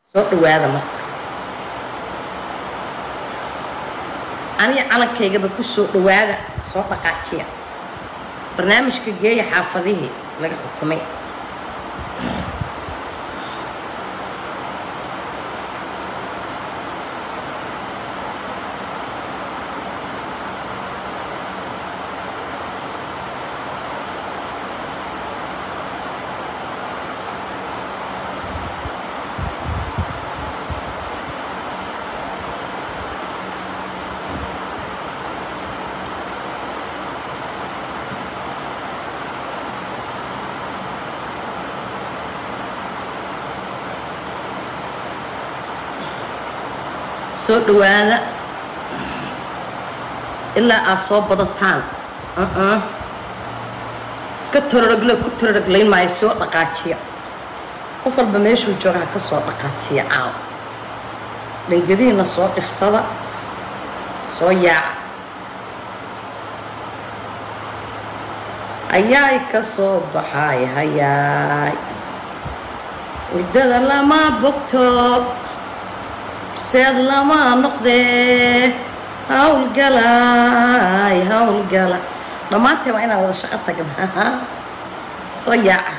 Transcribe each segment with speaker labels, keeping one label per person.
Speaker 1: soo dhawaada marka aniga calankayga ku soo dhawaada soo dhaqaajiya barnaamijka geeya xaafadihii laga xukumay soo dhawaada ilaa aad soo badataan iska tororoglo ku tororoglayn maayo soo dhaqaajiya qof walba meeshuu jooga ha ka soo dhaqaajiya caaw dhangadihiina soo dhifsada soo yaaca ayaay ka soo baxaay hayaay waddada lama bogto سيد لما نقضي هولقلا لما انت وين هذا شقتك صيع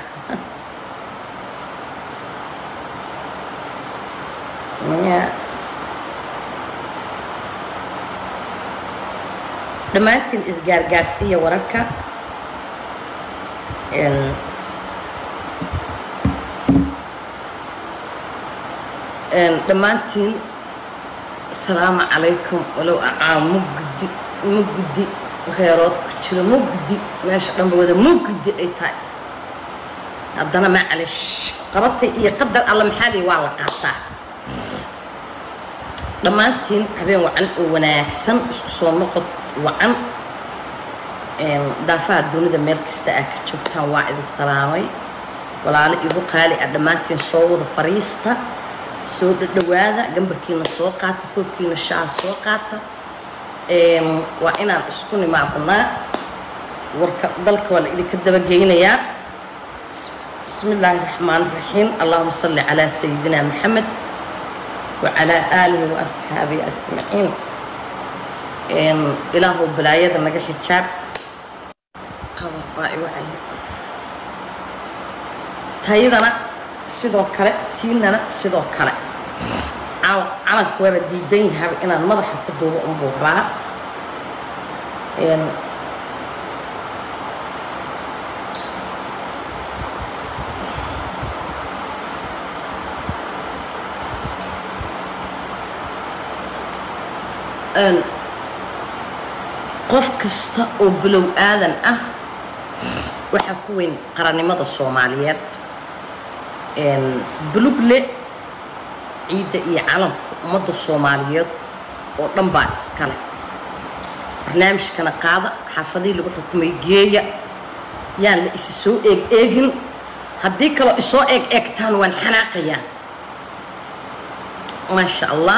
Speaker 1: لما انت الاسقار قاسية وركا دمانتين السلام عليكم ولو أعام مجدي خيرات كتير مجدي ماشي أنا بقول مجدي أي تاي عبدنا معلش قررت يقدر الله محالي والله قطع دمانتين حبيبي وعن وناكسن صون نقط وعن دافع الدنيا ملك استأك شوفتها واحد السلامي ولا على يبقى لي دمانتين صوت فريستا soo dhawaada gambarkiina soo qaata koobkiina shaah soo qaata waa inaan isku nimaadnaa warka dalka waa la idinka daba geynayaa bismillaahi raxmaani raxiim allahumma salli calaa sayidina maxamed وعلى آله وأصحابه أجمعين إلهو بلاية نجح الشاب خبر باي وعي تايدنا sidoo kale tiinana sidoo kale calanku waa diidan yahay inaan madaxa ku duubo un buuraa qof kasta oo bilow aadan ah waxa ku weyn qarannimada Soomaaliyeed بلوغلي عيد يعلم مد الصوماليات ودن با اسكله برنامج كان قاده حافظي لو حكومي جيا يان لا اسسو ايغين hadii kala isoo eegtaan waan xanaaqaya ما شاء الله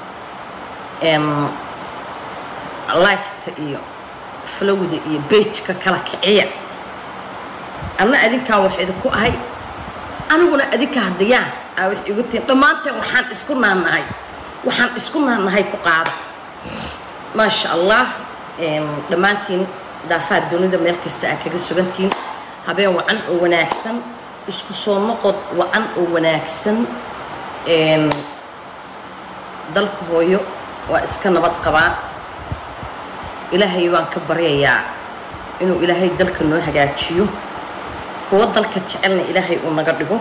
Speaker 1: الله iyo flowda iyo page-ka kala kiciya ana adinka waxay ku ahay aniguna adinka hadiyaan ay igu tiin dhamaanteen waxaan isku naanahay ku qaada ma sha Allah dhamaantiin daafaad dunida meel kasta ay kaga sugantiin habeen wacan oo wanaagsan isku soo noqod wacan oo wanaagsan dalka hooyo waa iska nabad qabaa ilaahay waan ka baryayaa inuu ilaahay dalka noo hagaajiyo هو ضلك تجعلنا إلهي ونقدره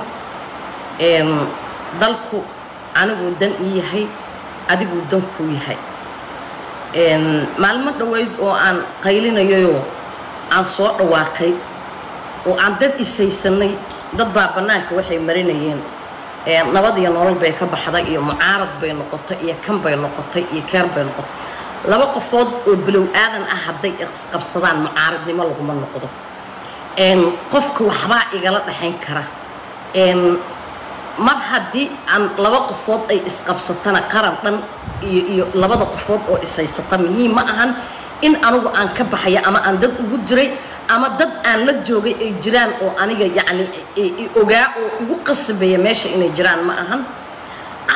Speaker 1: ضلك أنا ودن إيهي أدي ودن كويهي معلومات رويد وعن قيلنا يو عن صوت واقعي وعن ضد السيسني ضد بابناك وحي مرينيين نبضي نور بيك بحضاء معارض بين نقطة كم بين نقطة كار بين نقطة لما قفض وبلو آذن أحد قبصدان معارض لما لغو من نقطة qofka waxba igala dhaxayn kara mar hadii aan laba qofood ay isqabsatana qaran dhan iyo labada qofood oo isaysata muhiim ma ahan in anigu aan ka baxaya ama aan dad ugu jiray ama dad aan la joogay ay jiraan oo aniga yaani ogaa oo igu qasbaya meesha inay jiraan ma ahan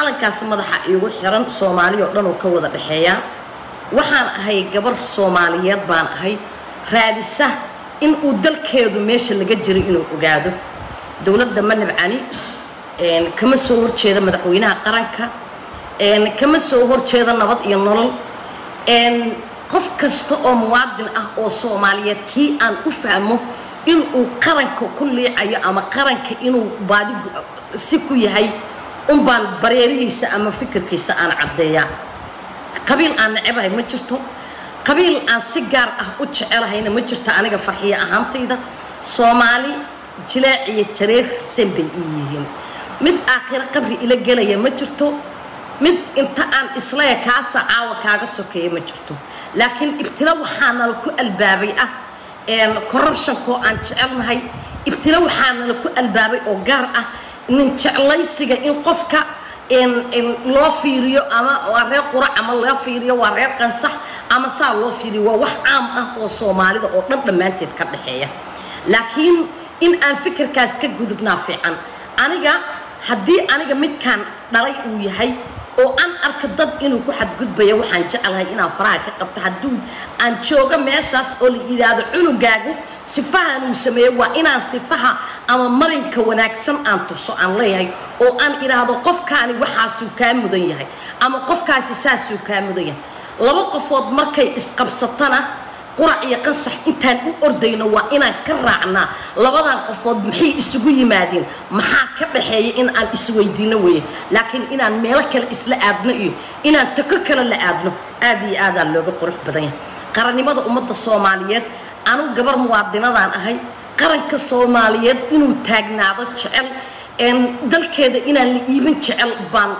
Speaker 1: calankaas madaxa iigu xiran Soomaaliya oo dhan oo ka wada dhaxeeya waxaan ahay gabar Soomaaliyeed baan ahay raadisa in uu dalkeedu meesha laga jiray inuu ogaado dawladda ma nabcani kama soo horjeeda madaxweynaha qaranka kama soo horjeeda nabad iyo nolol qof kasta oo muwaadin ah oo Soomaaliyeed kii aan u fahmo in uu qaranka ku leeyahay ama qaranka inuu baadi si ku yahay baan bareerihiisa ama fikirkiisa aan cadeeyaa qabiil aan nacabahay ma jirto qabiil aan si gaar ah u jecelahayna ma jirto aniga farxiya ahaantayda Soomaali jilaac iyo jareer sanbay yihiin mid aakhir qabri ila galaya ma jirto mid inta aan islaya kaasa caawa kaaga sokeeyo ma jirto laakiin ibtila waxaana ku albaabay ah corruption ko aan jecelnahay ibtila waxaana ku albaabay oo gaar ah nin jeclaysiga in qofka loo fiiriyo ama waa reer qurac ama loo fiiriyo waa reer qansax ama saa loo fiiriyo waa wax caam ah oo Soomaalida oo dhan dhamaanteed ka dhaxeeya laakiin in aan fikirkaas ka gudubnaa fiican aniga haddii aniga midkaan dhalay uu yahay oo aan arka dad inuu ku xadgudbayo waxaan jecelahay inaan faraha ka qabto hadduu aan jooga meeshaas oo la yiraahdo cunugaagu sifahan uu sameeyo waa inaan sifaha ama marinka wanaagsan aan tuso aan leeyahay oo aan iraahdo qofkaani waxaasuu kaa mudan yahay ama qofkaasi saasuu kaa mudan yahay laba qofood markay isqabsatana qurac iyo qansax intaan u ordayno waa inaan ka raacnaa labadan qofood maxay isugu yimaadeen maxaa ka dhaxeeyay in aan isweydiino weeye laakiin inaan meel kale isla aadno iyo inaan tako kale la aadno aad iyo aad looga qurux badan yahay qarannimada ummadda Soomaaliyeed anu gabar muwaadinadaan ahay qaranka Soomaaliyeed inuu taagnaado jecel dalkeeda inaan la iibin jecel baan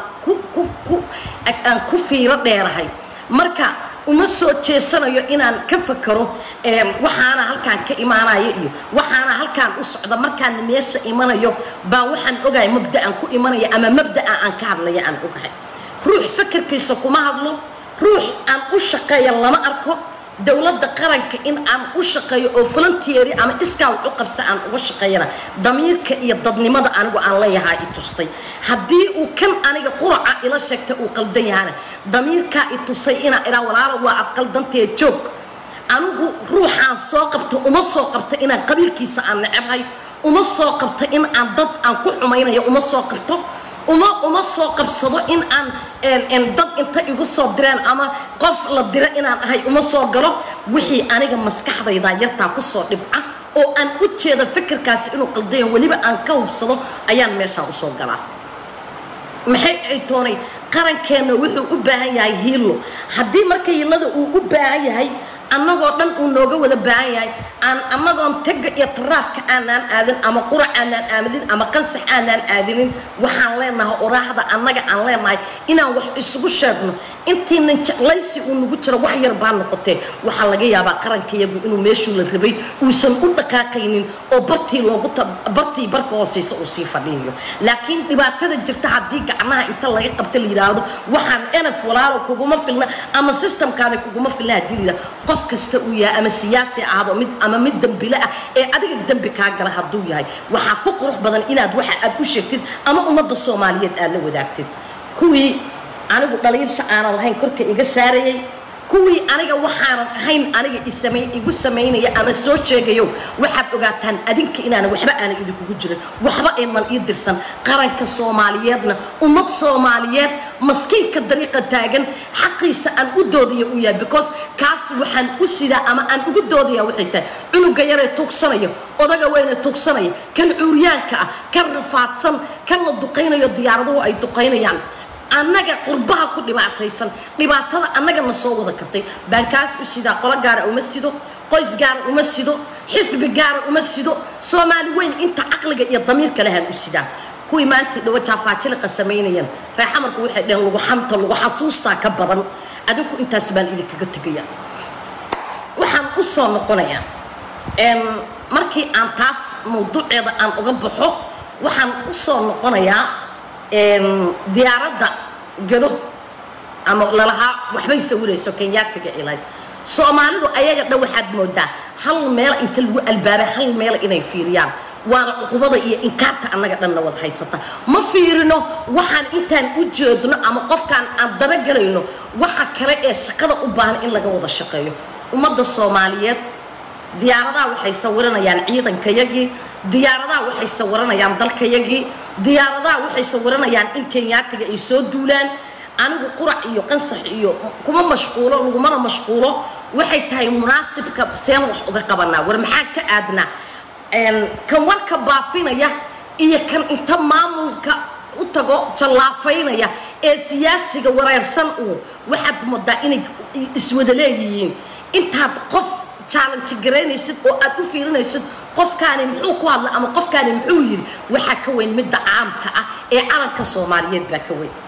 Speaker 1: ku fiiro dheerahay marka uma soo jeesanayo inaan ka fakaro waxaana halkaan ka imaanayo iyo waxaana halkaan u socda markaan meesha imanayo baa waxaan ogahay mabda'an ku imanaya ama mabda'a aan ka hadlaya aan ogahay ruux fikirkiisa kuma hadlo ruux aan u shaqeeyo lama arko dawladda qaranka in aan u shaqeeyo oo volunteer ama iskaa u qabsa aan uga shaqeeyana damiirka iyo dadnimada anigu aan leeyahay i tustay haddii uu kan aniga quraca ila sheegtay uu qaldan yahay damiirka i tusay ina ila walaalo waa aqaldantee joog anigu ruuxaan soo qabto uma soo qabto inaan qabiilkiisa aan nacabahay uma soo qabto in aan dad aan ku xumaynayo uma soo qabto uma soo qabsado in aan dad inta igu soo direen ama qof la dira inaan ahay uma soo galo wixii aniga maskaxdayda yartaa ku soo dhibca oo aan u jeedo fikirkaasi inuu qaldayo waliba aan ka hubsado ayaan meesha u soo galaa maxay ay toonay qarankeena wuxuu u baahan yahay hiilo haddii marka hiilada uu u baahan yahay annagoo dhan uu nooga wada baahan yahay aan annagoon tagga iyo taraafka aanaan aadin ama qurac aanaan aadin ama qansax aanaan aadinin waxaan leenahay oraahda annaga aan leenahay inaan wax isugu sheegno intiinan jeclaysi uu nagu jiro wax yar baa noqotee waxaa laga yaabaa qarankayagu inuu meeshuu la rabay uusan u dhaqaaqaynin oo bartii barka hooseysa uu sii fadhiyo laakiin dhibaatada jirta haddii gacmaha inta laga qabta la yiraahdo waxaan enaf walaalo kuguma filna ama systemkaani kuguma filna haddii la qof kasta uu yahay ama siyaasi ahado mid ama mid dambile ah ee adiga dambi ka gala haduu yahay waxa ku qurux badan inaad waxa aad u sheegtid ama ummadda Soomaaliyeed aad la wadaagtid kuwii anigu dhaliilsha aan lahayn korka iga saarayay kuwii aniga waxaan ahayn aniga igu sameynaya ama soo sheegayo waxaad ogaataan adinka inaan waxba aan idinku jirin waxba aynan ii dirsan qaranka Soomaaliyeedna ummad Soomaaliyeed maskiinka dariiqa taagan xaqiisa aan u doodiyo u yahay because kaas waxaan u sida ama aan ugu doodiyaa wixii tahay cunuga yar ee tuugsanayo odaga weyn ee tuugsanaya kan cuuryaanka ah kan rafaadsan kan la duqeynayo diyaaraduhu ay duqeynayaan annaga qurbaha ku dhibaataysan dhibaatada annaga na soo wada kartay bankaas u sida qolo gaar ah uma sido qoys gaar ah uma sido xisbi gaar ah uma sido Soomaali weyn inta aqliga iyo damiirka leh u sida kuwii maanta dhawa jaafaajil qasameynayaan raaxamarku waxay dheen lagu xanta lagu xasuusta ka badan adinku intaas baan idinkaga tagaya waxaan u soo noqonayaa markii aan taas mawduuceeda aan uga baxo waxaan u soo noqonayaa diyaaradda gado ama lalaha waxbay sawirayso Kenyaatiga ilaa Soomaalidu ayaga dhan waxaad moodaa hal meel inta lagu albaabay hal meel inay fiiriyaan waana cuqubada iyo inkaarta annaga dhanna wada haysata ma fiirino waxaan intaan u jeedno ama qofkaan aan dabagelayno waxa kale ee shaqada u baahan in laga wada shaqeeyo ummadda Soomaaliyeed diyaaradaha waxay sawiranayaan ciidankayagii diyaaradaha waxay sawiranayaan dalkayagii diyaaradaha waxay sawiranayaan in Kenyaatiga ay soo duulaan anigu qurac iyo qansax iyo kuma mashquulo lagumana mashquulo waxay tahay munaasibka seen wax uga qabanaa war maxaa ka aadna kan warka baafinaya iyo kan inta maamulka u tago jallaafaynaya ee siyaasiga wareersan uu waxaad moodaa inay iswada leeyihiin intaad qof challenge gareynaysid oo aad u fiirinaysid qofkaani muxuu ku hadla ama qofkaani muxuu yiri waxa ka weyn midda caamka ah ee calanka Soomaaliyeed baa ka weyn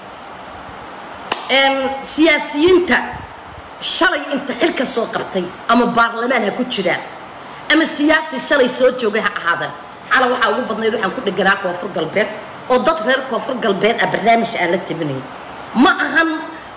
Speaker 1: siyaasiyiinta shalay inta xilka soo qabtay ama baarlamaan ha ku jiraan ama siyaasi shalay soo joogay ha ahaadan xala waxa ugu badneed waxaan ku dhiganaa Koonfur Galbeed oo dad reer Koonfur Galbeed ah barnaamij aan la tabinay ma ahan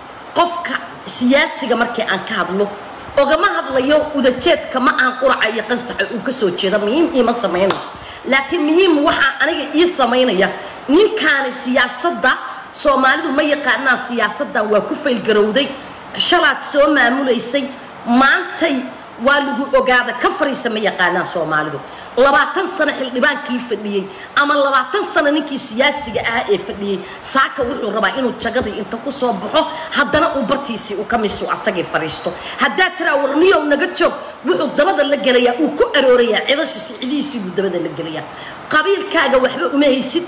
Speaker 1: qofka siyaasiga markii aan ka hadlo ogama hadlayo udajeedka ma aan quraca iyo qansax uu ka soo jeeda muhiim ima sameynayso laakiin muhiim waxa aniga ii sameynaya ninkaan siyaasadda Soomaalidu ma yaqaanaa siyaasadda waa ku fayl garowday shalaad soo maamuleysay maantay waa lagu ogaada ka fariisa ma yaqaanaa Soomaalidu 20 sano xildhibaankii fadhiyay ama 20 sano ninkii siyaasiga ah ee fadhiyay saaka wuxuu rabaa inuu jagada inta ku soo baxo haddana uu bartiisi uu ka miiso asagii fariisto hadaa tira warniyow naga joog wuxuu dabada la galaya uu ku arooraya cidasha sicidiisii uu dabada la galaya qabiilkaaga waxba uma haysid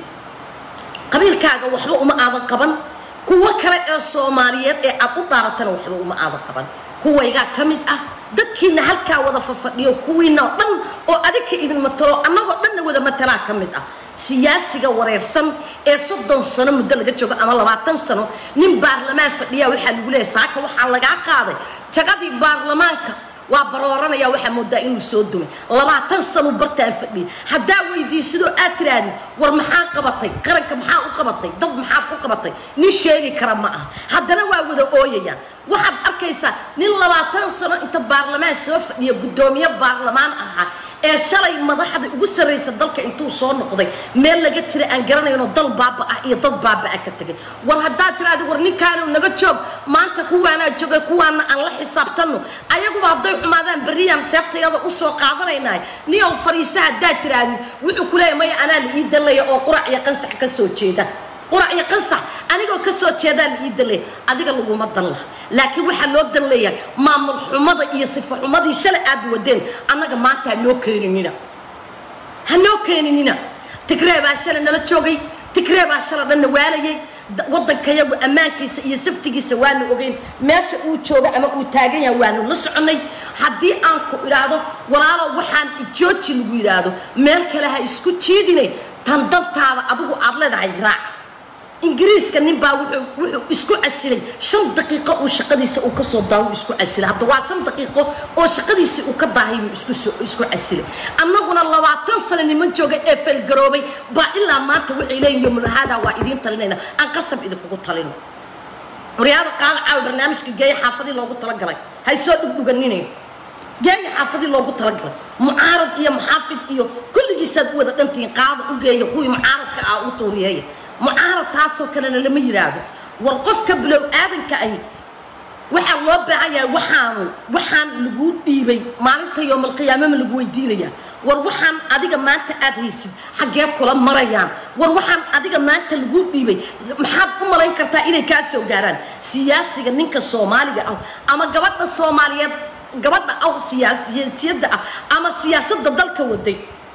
Speaker 1: qabiilkaaga waxba uma aadan qaban kuwa kale ee Soomaaliyeed ee aad u daaratana waxba uma aadan qaban kuwayga kamid ah dadkiina halka wada fafadhiyo kuwiina dhan oo adika idin matalo annagoo dhan wada matala kamid ah siyaasiga wareersan ee 30 sano muddo laga joogo ama 20 sano nin baarlamaan fadhiya waxa lagu leeyahay saaka waxa laga qaaday jagadii baarlamaanka waa barooranaya waxa moodaa inuu soo dumay 20 sano bartaan fadhi hadaa weydiisido aad tiraadid war maxaa qabatay qaranka maxaa u qabatay dad maxaa u qabatay nin sheegi kara ma ah haddana waa wada ooyaya waxaad arkaysaa nin 20 sano inta baarlamaan soo fadhiyo gudoomiye baarlamaan aha ee shalay madaxda ugu sareysa dalka intuu soo noqday meel laga tira aan garanayno dal baaba ah iyo dad baaba ah ka tagay war hadaa tiraadi war ninkaan naga joog maanta kuwaana joogay kuwaana aan la xisaabtano ayagu haday xumaadaan bariyaan seeftayada u soo qaadanaynaa niyow fariisaha hadaa tiraadi wuxuu ku leeyahay ana la ii dalay oo qurac iyo qansax ka soo jeeda qurac iyo qansax anigoo ka soo jeeda la ii dalay adiga lagu ma dal laakiin waxa loo dalaya maamul xumada iyo sifo xumadii shalay aad wadeen annaga maanta loo keeninina hanoo keeninina Tigray baa shalay nala joogay Tigray baa shalay dhan waalayay waddankayagu ammaankiisa iyo saftigiisa waanu ogeyn meesha uu jooga ama uu taagan yahay waanu la soconay haddii aan ku iraado walaalo waxaan jooji lagu iraado meel kale ha isku jiidinay tan dantaada adigu aad leedahay raac ingiriiska nin baa wuxuu isku casilay 5 daqiiqo oo shaqadiisa uu ka soo daawo isku casilay hadda waa 5 daqiiqo oo shaqadiisa uu ka daahay isku casilay annaguna 20 sano niman jooga ee fal garoobay baa ilaa maanta wixii leeyahay mulahada waa idin talinayna aan qasab idin kugu talino wariyada qaal caaw barnaamijka geey xaafadii loogu talagalay hay soo dhugdhuganinayn geey xaafadii loogu talagalay mucaarad iyo muxaafid iyo kulligiisa wada dhantiin qaada u geeyo kuwii mucaaradka ah u tooriyay معارض تاسو كلنا لما يرادو ورقف كبلو آذن كأي وحن الله بعيا وحن لجود ديبي ما أنت يوم القيامة من لجود ديليا وروحن أديك ما أنت أدهيسد حجاب كلام مريان وروحن أديك ما أنت لجود ديبي محب لين كرتا إلى كاسو جاران سياسي جنك الصومالي أو أما جبتنا الصوماليات جبتنا أو سياسية أما سياسة ضد ودي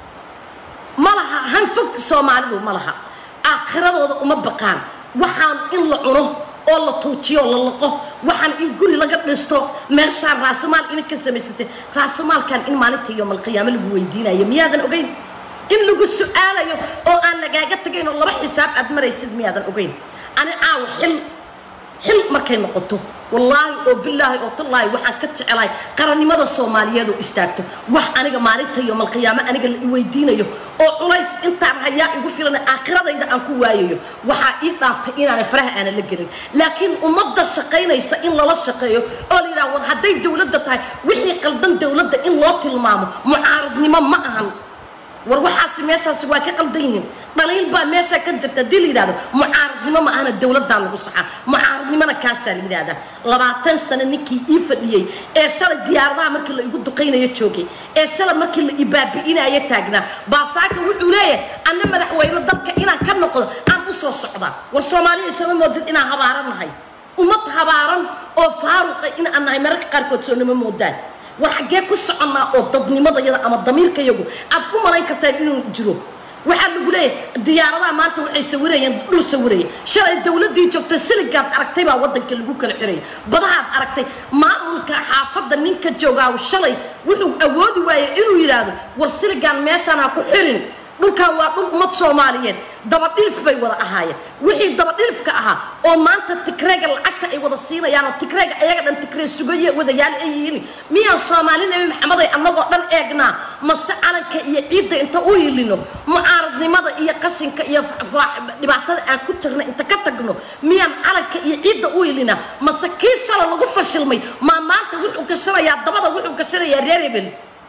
Speaker 1: مالها هنفك الصومالي ومالها آخرته وما بقان وحن إن لعنه الله توتشي الله لقه وحن إن قولي لقد نستو مرسال رأس مال إنك سمستة رأس مال كان إن مالك يوم القيامة اللي بويدينا يوم يادن أوجين إن لقوا السؤال يوم أو أنا جايت تجين الله بحساب أدمر يسد ميادن أوجين أنا عاو حل مركين مقطو والله وبالله وطلع وحن كتش علي قرني ماذا الصومالية دو استاكتو وح أنا جمالك يوم القيامة أنا جل ويدينا يو أو ليس أنت هيا يقول في لنا آخرة إذا أنكو وايو وحقيقة إن أنا فرح أنا اللي جرين لكن أمضى الشقين يسئل الله الشقيو أولي لا وهدي دولة تاي وحي قلبن دولة إن لا تلمامو معارض نما معهم وروحاسي ماشاس waa ka qaldan dhaliil baa meesha ka jirta dil yiraahdo mucaaradnimo ma ahna dawladda lagu saxa mucaaradnimana kaasa yiraahdo 20 sano ninkii ii fadhiyay ee shalay diyaaradaha markii la igu duqeynayo joogay ee shalay markii la ibaabiinaya taagna baasaaka wuxuu leeyahay anna madaxweyne dalka inaan ka noqdo aan u soo socda war Soomaaliya isma moodid inaan habaaranahay umad habaaran oo faaruq in aan nahay marka qaarkood soo nimo moodaan waxagee ku soconaa oo dadnimadayada ama damiirkayagu aad u malayn kartaa inuu jiro waxa lagu leeyahay diyaaradaha maanta waxay sawirayeen dhul sawiraya shalay dawladii joogtay siligaad aragtay baa wadanka lagu kala xiray badahaad aragtay maamulka xaafadda ninka joogaa shalay wuxuu awoodi waayay inuu yiraahdo war siligaan meeshaan ku xirin dhulkan waa dhul umad Soomaaliyeed daba dhilf bay wada ahaayeen wixii daba dhilfka ahaa oo maanta tikreega lacagta ay wada siinayaan oo tikreega ayaga dhan tikreey sugaye wada yaal ay yihiin miyaa Soomaali nabi maxamed ay annagoo dhan eegnaa mase calanka iyo ciidda inta u yilino mucaaradnimada iyo qashinka iyo dhibaatada aan ku jirna inta ka tagno miyaan calanka iyo ciidda u yilina mase kiisala lagu fashilmay maanta wuxuu gashanayaa dabada wuxuu gashanayaa reer hebel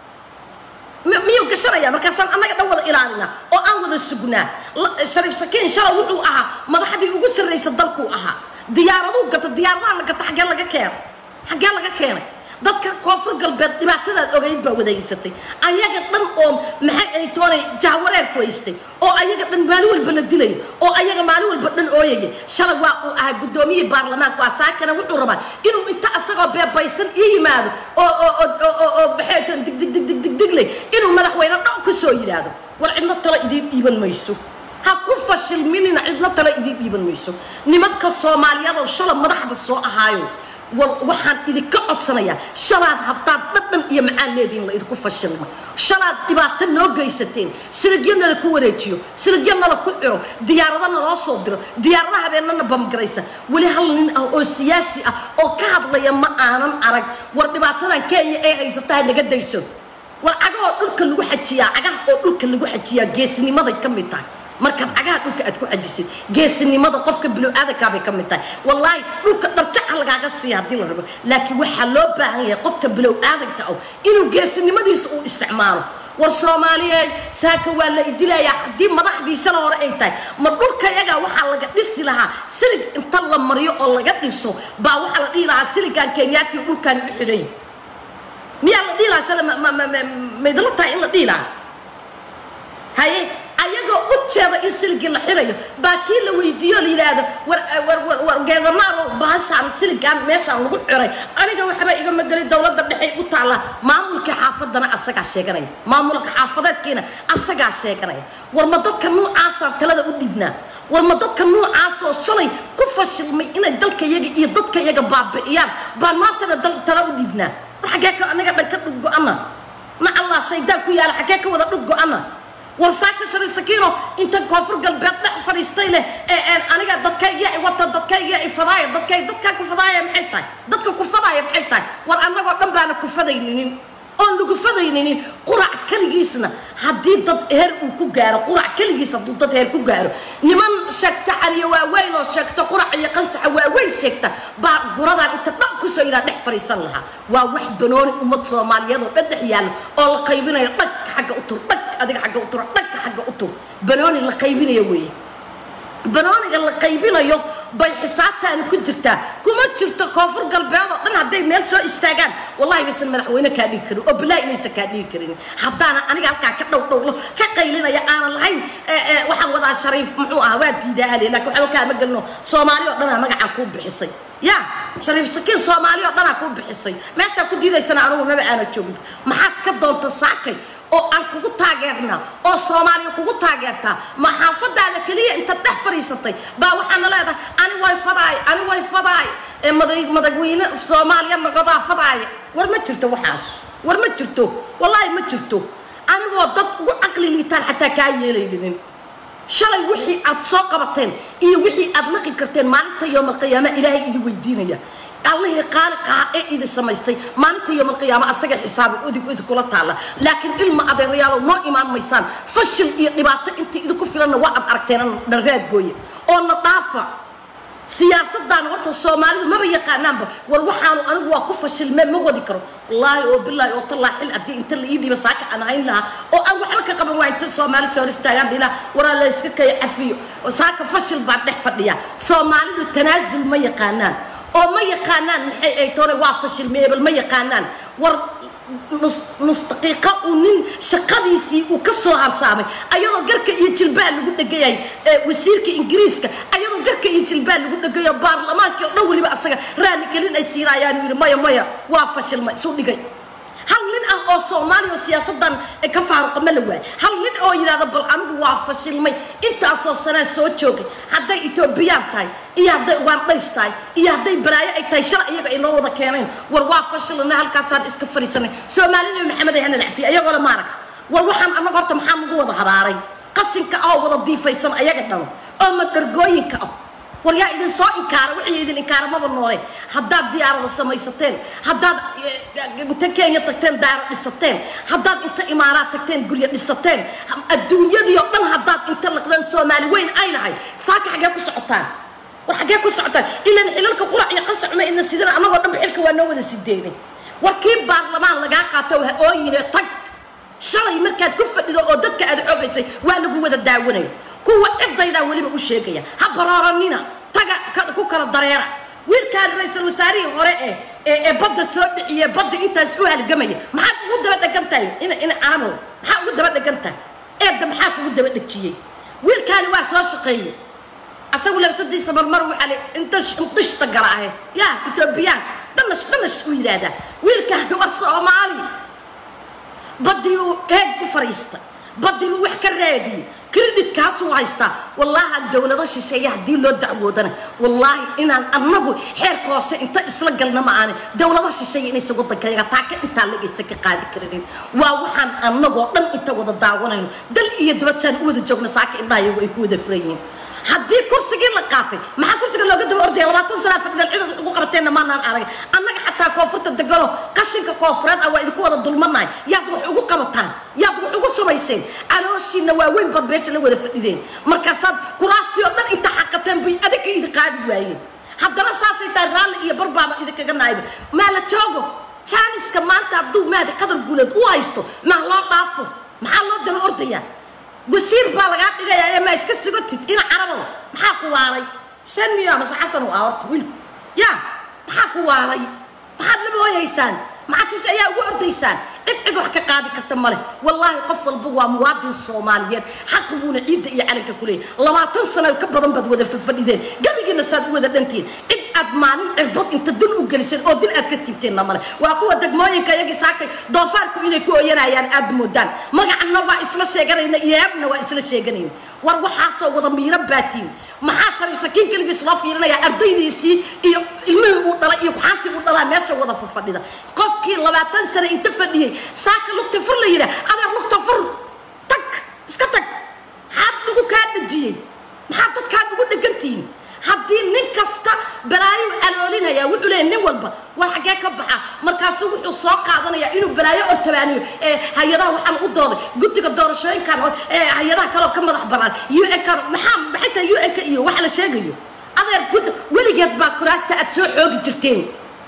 Speaker 1: ميو كشريا مركزان أنا قد أود إيراننا أو أود السجناء شريف سكين إن شاء الله وحده أها ما ضحدي يقول سر رئيس الدركو أها ديارة قط الديارة أنا قط حاجة لقى كير حاجة لقى كير ضد كوفر قلبت ما تدا أريد بوده يستي أيها قطن محل توني جاورير كويستي أو أيها قطن مالول بندلي أو أيها مالول بدن أويجي شلوا أه قدومي برلمان واساكنا وحربا إنه أنت أسرع بيسن إيمان أو بحيث دق دق دق دق دق لي إنه ملح وين ناقص سوي هذا وعندنا طلع يديب إيبن ميسو هكوفشل مني عندنا طلع يديب إيبن ميسو نمك الصومالية وشلا مدحض الصوء هايو وحن إذا كعب صنايا شلاد حتى تبن يمعان لدين لا إذا كوفشل ما شلاد تبعت النوجي ستين سرجينا لكوريتيو سرجينا لكوريو ديارنا لا صدر ديارنا هبينا بمجريسة ولي هل أو سياسي أو كهذا لا يما أنا أرق وردبعتنا كي إيه يستاهل نجد يسون والعجاء دول كل واحد تيا عجاء دول كل واحد تيا جسني ماذا يكمل تاع مركب عجاء دول كأتكون أجسد جسني ماذا قفك بلو هذا كابي كمل تاع والله دول كنرجع على عجاء السيادة الرب لكن وحلو بهاي قفك بلو هذا تاعو إنه جسني ماذا يسوي استعماله والصومالية ساكوا ولا يدلا يا دي ما راح يسلا ورا أي تاي ما دول كيجا وحلا قد لها سلك انطلع مريو الله قد يسوا با وحلا دي لها سلك كان كينياتي ودول كان يحري ميا الله ديلا شلا ما يدلتها إلا ديلا هاي أيجا أتشرب السلك اللي حريه باكين لو يديو لي هذا ور جذنا له بحث عن سلك عن ماشى عن نقول حريه أنا جو حبا يجوا مدري الدولة ده بحي وطالع ما ملك حافظنا أسقى الشيكري ما ملك حافظت كنا أسقى الشيكري والمضاد كانوا عاصر ثلاثة ودبنا والمضاد كانوا عاصر شلي كفش إن الدلك يجي يضدك يجي باب إيام بعد ما ترى دل ثلاثة ودبنا حكاك أنا قاعد أكتب جو أنا مع الله سيدك ويا حكاك وذا جو أنا ورساك شري سكينه أنت كفر قلبك نحفر يستيله أنا قاعد دتكيجي وطن دتكيجي فضايا دتك كفضايا محيطة دتك كفضايا محيطة وأنا قاعد نبأنا كفضاينين أنا كفضاينين قرع كل جيسنا حديد ضد هير وكجارة قرع كل جيس ضد هير كجارة نمان شكت على وين وشكت قرع يقنص وين شكت بعد قرضا أنت ناقص إلى نحفر يصلها وواحد بنون أمة صومالية ضد حيال أو القيبين يطق حق أطر طق أديك حق أطر طق حق أطر بنون القيبين يوي بنون القيبين يو بيحساتها أنا كنت جرتها كم جرت كافر قلبي هذا أنا هدي ميل سو استاجان والله بس الملح وين كان يكرر وبلاي ليس كان يكرر حتى أنا قال كدو كقيلنا يا أنا الحين وحن وضع شريف معوها وادي ده لي لكن حلو كان مقلنا صومالي وأنا ما قاعد أكون بحصي يا شريف سكين صومالي وأنا أكون بحصي ما شاكو دي ليس أنا ما بقى أنا تشوف ما حد كدون تصاكي oo aan kugu taageerna oo Soomaaliya kugu taageerta ma xaafadaada kaliya inta dhex fariisatay ba waxaan leedahay ani way fadaay madagweyne Soomaaliya magada fadaay war ma jirto waxaas war ma jirto wallahi ma jirto anigoo dad ugu aqli liitaan xataa ka yeelaynin shalay wixii aad soo qabateen iyo wixii aad laqi karteen maalinta yawm qiyaama ilaahay idin weydiinaya الله قالق إذا سمستي ما أنت يوم القيامة أسجل حساب وذي كل تعالى لكن علم هذا الرجال نو إيمان ميسان فشل إقباط أنت إذا كفلنا وعد أركتنا نرجع جوي أو نطافة siyaasaddan horta Soomaalidu ma yaqaanaanba war waxaanu anigu waa ku fashilmay ma wadi karo wallahi oo billahi oo talaaxil adii inta la iibiyo saaka aan hayn laha oo aan waxba ka qaban waa inta Soomaali soo istaagan dhila wara la iska kay cafiyo oo saaka fashil baa dhex fadhiya Soomaalidu tanaazul ma yaqaanaan oo ma yaqaanaan maxay ay toona waa fashil meebal ma yaqaanaan war nus daqiiqo nin shaqadiisii uu ka soo habsaamay ayadoo garka iyo jilbaa lagu dhagayay wasiirka Ingiriiska ayadoo garka iyo jilbaa lagu dhagayo baarlamaanka oo dhan waliba asaga raali gelin ay siirayaan yiri maya waa fashil ma soo dhigay hal nin ah oo Soomaali oo siyaasadan ka faaruq ma la waay hal nin oo yiraahdo bal anigu waa fashilmay intaas oo sana soo joogay haday Ethiopian tahay iyo haday Ugandais tahay iyo haday Baraayo ay tahay shal iyaga inoo wada keeneen war waa fashilna halkaas aan iska fariisanay Soomaalidu maxamed ahna lacfi ayaga la maarag war waxaan anaga horta maxaa ugu wada habaaray qashinka oo wada diifaysan ayaga dhan oo ma dargooyinka ah war yaa idin soo inkaara wixii idin inkaara ma banoolay haddaad diyaarada samaysateen haddaad inta Kenya tagteen daar dhisateen haddaad inta Imaaraat tagteen guryo dhisateen adduunyadii oo dhan haddaad inta laqdan Soomaali weyn ay lahay saaka xagee ku socotaan war xagee ku socotaan ilaa xilalka qurac iyo qasab ma in sidana anagoo dhan xilka waa noo wada sideeyay warkii baarlamaan laga qaato oo yiri tag shalay markaad ku fadhido oo dadka aad xoogaysay waa lagu wada daawanay kuwa cidayda waliba u sheegaya ha baraaranina taga ku kala dareera wiilkaan ra'iisul wasaarihi hore ee badda soo dhiciyay badda intaas u halgamaya maxaa ugu daba dhagantahay in arabo maxaa ugu daba dhagantahay maxaa ugu daba dhajiyay wiilkaan waa soo shaqeeyay asagu labsadiisa marmar waxa la intash tagaraahay ya Ethiopian danash u yiraahdaa wiilkaan waa Soomaali baddi uu ku fariista baddi uu wax ka raadiyay كريدت كاسو هايستا والله الدولة شيء هدي لو دعوودنا والله إن أنغو حير قاسة أنت إسلا قلنا معانا دولة شيء إني سقطنا كذا تاك أنت اللي جسك قاعد كريدت ووحن أنغو دل أنت وذا دعونا دل يدبتشان وذا جونا ساك إنه يكون فريين هدي كرسي قل قاطي ما كرسي قل لو قد أردي لما تنسى في العلم وقبتنا ما نعرف أنك حتى كوفرت الدجالو قشنك كوفرات أو إذا كوا الظلمنا يضرب وقبتان يضرب وقصبيسين على وشي نواوين بدبيش اللي وذا في الإيدين مركزات كراستي أردن أنت حقتين بي أديك إذا قاعد وين حتى رصاصي ترال يبربع إذا كنا نايب ما لا تشوجو شانس كمان تعدو ما هذا قدر قولد وايستو ما الله طافو ما الله دل أردية قصير بالغات يا ما اسكت قلت إنا عربو محاكو علي سن يا مس حسن وأورت ويل يا محاكو علي محد لبوا يسان ما عتيس أيا وأرديسان عد وحكي قاعد كتمله والله قفل بوا مواد الصوماليين حقبون عيد عليك كليه لما تنسنا الكبر بد وذا في الفريدين قبل جنا ساد وذا دنتين عد أدمان البط أنت دل وجلسين أو دل أتكسبتين نمله وأقوى دجماين كيجي ساكت ضفارك إنك ويانا يعني أدمودان ما عنا وإسلا شجرين يابنا وإسلا شجرين وروح حاسة وضمير باتين ما حاسة يسكين كل جسلا فينا يا أرضي سي المهم وطلع يقحنتي وطلع ماشى وضع في الفريدة قف كي لما تنسنا أنت فريه ساك لوك تفر لي أنا لوك تفر تك اسكتك حد لوك كان بجي محطة كان بقول نجنتين حدين نكستا بلايو ألولينا يا وحولين نوالبا والحاجة كبحة مركزو وحصاق عضنا يا إنه بلايو أرتبانيو هيدا وحن قدامي قلت قدار شوين كانوا هيدا كانوا كم مضح بران يو إن كانوا محام بحيث يو إن كيو وحلا شاقيو أنا قلت ولي جت باكراستا أتسوع حوق جرتين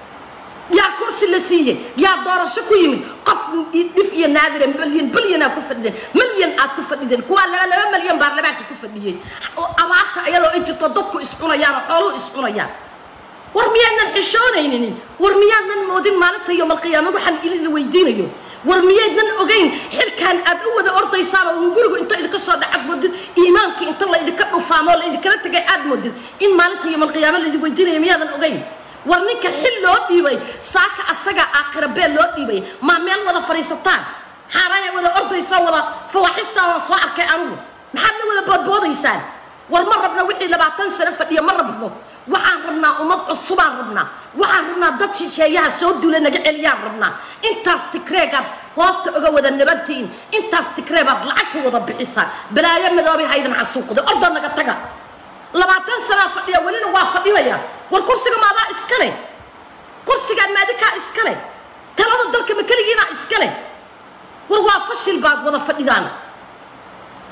Speaker 1: يا كرسي اللسية يا دار شكويمي قف نفي نادر بليون أكفردين مليون أكفردين كوالا لا مليون بارلباك أكفردين أمارك أيلو إنت تضدكو إسحونا يا رحولو إسحونا يا ورميانا الحشونة ينين ورميانا المودين مالتها يوم القيامة وحن إلي اللي ويدين يوم ورميانا أغين حل كان أدوه دا أرضي صاروا ونقولوا إنت إذا كسر عد مدد إيمانك إنت الله إذا كانوا فاهموا إذا كانت تجي عد مدد إن مالتها يوم القيامة اللي ويدين يوميانا أغين ورنيك حل لو ديبي ساكا أساقا آقربين لو ديبي ما ميل ولا فريستان حارايا ولا أرضي ولا فواحستا وصوعر كأنو محل ولا بود يسان والمرة بنا وحي لبعتن سنة فدية مرة بنا وحان ربنا ومضع الصبان ربنا وحان ربنا داتشي شايها سودو لنا قعليان ربنا انت استكريقات هوست أقوى ذا النباتين انت استكريقات لعك وضا بحسان بلا يمدوا بهايدن عالسوق ده أرضا نقا لبعتن سنة فدية ولينا وافدية والكرسي ما ذا إسكالي كرسي ما ذكا إسكالي تلاذا الدلك مكالينا إسكالي والوافش الباب وضا فديدان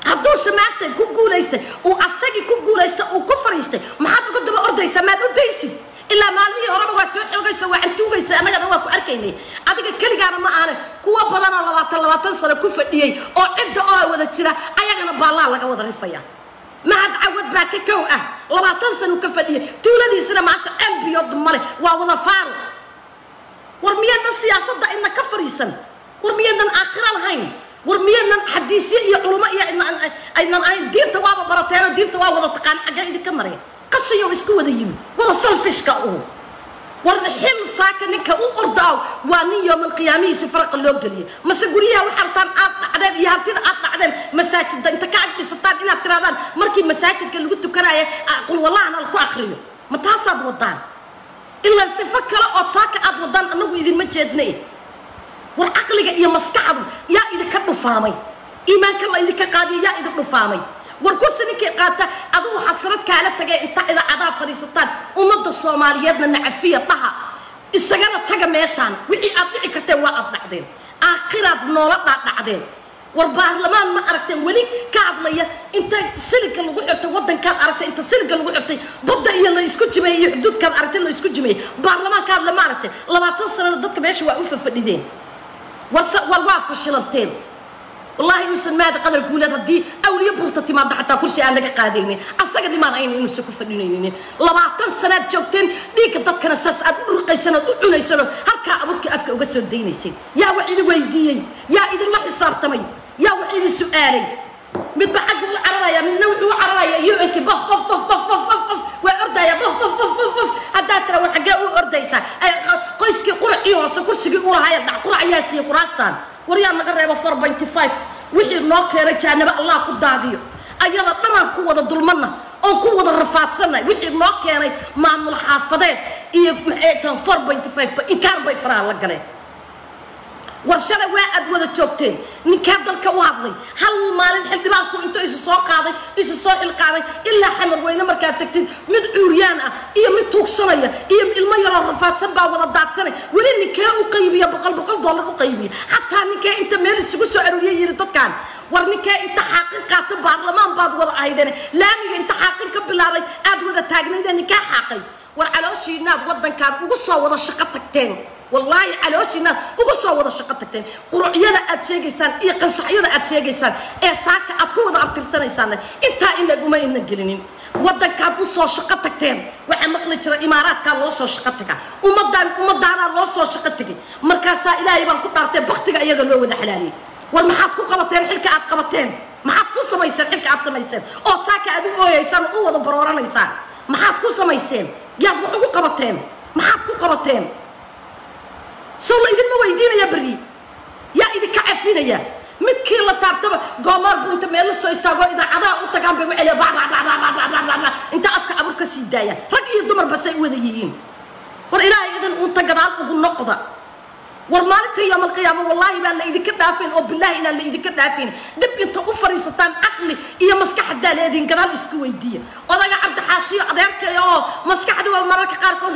Speaker 1: hadduu samaantay ku guulaystay uu asagii ku guulaystay uu ku fariistay maxaad uga daba ordaysaa maad u daysid ilaa maalmihii horeba waa soo xoogaysa waa cantuugaysa annagana waa ku arkaynay adiga keligaana ma aane kuwa badanoo 20 sano ku fadhiyey oo cidda oo wada jira ayagana baallaa laga wada rifaya mahad cawad baa ka kow ah 20 sano ka fadhiyey tuuladiisana maanta ambiyod male waa wada faaro war miyadan siyaasadda inna ka fariisan war miyadan aakhira lahayn war miyadan xadiisyo iyo culimo iyo aynan ahayn diinta waaba barateeno diinta waa wada taqaan xagga idinka mareen qashiyo isku wada yimi wada salfishka oo war xil saaka ninka u ordaaw waa nin yawm alqiyaamah farq loo galiyo mas'uuliyaha waxa tan aad dhacdeen iyo hantida aad dhacdeen masaajidda inta ka agdhisataan inaad tiraadaan markii masaajidka lagu tukanayo qul wallaahna la ku akhriyo ma taasaad wadaan illa sifa kala oo saaka aad wadaan anagu idin ma jeednay war aqliga iyo maskaxdu yaa idinka dhufaamay iimaanka la idinka qaadiyo yaa idin dhufaamay war kursinkii qaata aduu xasrad kaala tagay inta ida cadaab fariisataan ummadda Soomaaliyeedna nacafiya dhaha isagana taga meeshaan wixii aad dhici karteen waa aad dhacdeen aakhiraad noola dhacdeen war baarlamaan ma aragteen wali ka hadlaya inta silka lagu xirtay wadanka aragtay inta silka lagu xirtay badda iyo la isku jimeeyay xuduudka aragtay la isku jimeeyay baarlamaanka hadla ma aragtay 20 sano dadka meesha waa u fafadhideen waa fashilanteen والله يوسف ماذا قدر قولت هدي أولي بوطتي ما حتى كرسي عندك قاديني أصدق دي ما رأيني إنه سكوف فديني لما تنسنات جوتين ديك ضد كنا ساس أرقي سنة أولي سنة هلك أبوك أفك وقصر ديني سين يا وعيد ويديين يا إذا الله حصار تمي يا وعيد سؤالي متبعك وعرايا من نوع عرايا يومك بف بف بف بف بف بف بف وأردا يا بف بف بف بف بف هذا ترى والحاجة وأردا يسا قيسك قرعي وصل كرسي قرعي هاي قرعي ياسي قراستان وريان نقرأ بفر 25 وحي نوكيرا جانب الله كداديو أيضا نرى قوة الظلمنا أو قوة الرفات سنة وحي نوكيرا مع الحافظات إيه محيطان 4.5 إن كان بيفرع لقلي ورشنا واحد وذا تشوكتين نكاد الكواضي هل مال الحد باكو انتو إيش السوق قاضي إيش السوق القاضي إلا حمر وين مركات تكتين مد عريانة إيه مد توك سنة إيه الميرة الرفات سبعة ولا ضعت سنة ولين نكاء قيبية بقل دولار قيبية حتى نكاء انت مال السكوسو عرية يردد كان ورنكاء انت حقيقة برلمان بعض وضع عيداني لا انت حقيقة بالله أد وذا تاجنا إذا نكاء حقي والعلاوشي ناد وضن كان وقصة وضع شقتك تاني والله على وجهنا وقصوا وضع شقتكتين قرعينا أتشيجيسان إيه قنصحينا أتشيجيسان إيه ساكا أتكون وضع أبترسانيسان إنتا إلا قوما إنا قلنين وضع كان وصوا شقتكتين وحن مقلت إمارات كان وصوا شقتك ومدانا وصوا شقتك مركزا إلهي بان كتارتين بختك أيضا لو وذا حلالي والمحاتكو قبطين حلك عاد قبطين محاتكو سميسان حلك عاد سميسان أو ساكا أدو أويسان أو وضع برورانيسان محاتكو سميسان ياد وحقو قبطين محاتكو قبطين سولا إذن ما ويدينا يا بري يا إذا كعفينا يا متكي الله تعتبر قمر بنت ميل السو استاغو إذا عدا أنت كان بيقول با با با با با با أنت أفك أبوك سيدايا رجع يدمر بس يوديين والإلهي إذن أنت قدام وقول نقطة والمالك يوم القيامة والله ما اللي إذا كدافين أو بالله إن اللي إذا كدافين دب أنت أفر ستان عقلي إيه مسك حد الذين قدام إسكوي دي ولا يا عبد حاشي عذابك يا مسك حد والمرك قاركون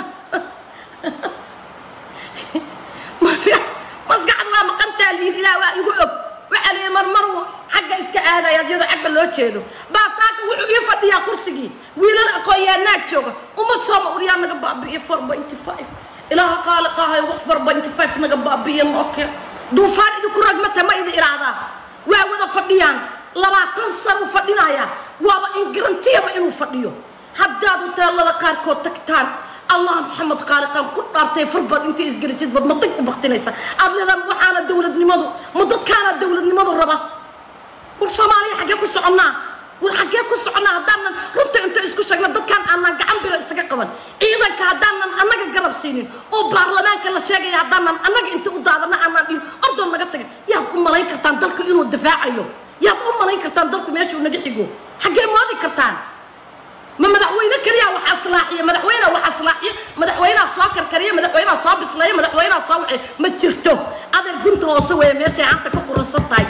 Speaker 1: مسقعد الله مقنتها اللي إلى يقول وعلي مرمر حق إسك هذا يجد حق اللي وجهه باساك ويفضي يا كرسي ويلا الأقوياء ناتشوك وما تصام وريان نقبع بيفر 25 إلى قال قاها يوفر 25 نقبع بينوك دوفان إذا كرج متى ما إذا إرادة وهذا فضيان لما تنصر وفضينا يا وابا إن جرنتيه ما إنه فضيو حدادو تلا لقاركو تكتان الله محمد قال قام كل أرتي فربض أنت إسجلسيت بمنطق وبختنيسة أبدا ذا وحنا الدولة نمضوا مضت كانت الدولة نمضوا الربا والصومالي حكيكوا سعنا والحكيكوا سعنا هدانا رنت أنت إسكو شغلة ضد كان أنا قام بلا إسقاقبا إذا كهدانا أنا قرب سنين أو برلمان كلا شيء هدانا أنا أنت قدامنا أنا أردن نقطع يا أم ملاين كرتان دلك إنه الدفاع أيوه يا أم ملاين كرتان دلك ماشي ونجحيجو حكي ما ذي كرتان ما مدحوينا كريا وحصلاحية مدحوينا وحصلاحية مدحوينا صاكر كريا مدحوينا صاب سلاية مدحوينا صاوعي ما تشرتو هذا البنت وصوي ماشي عندك قرصة طاي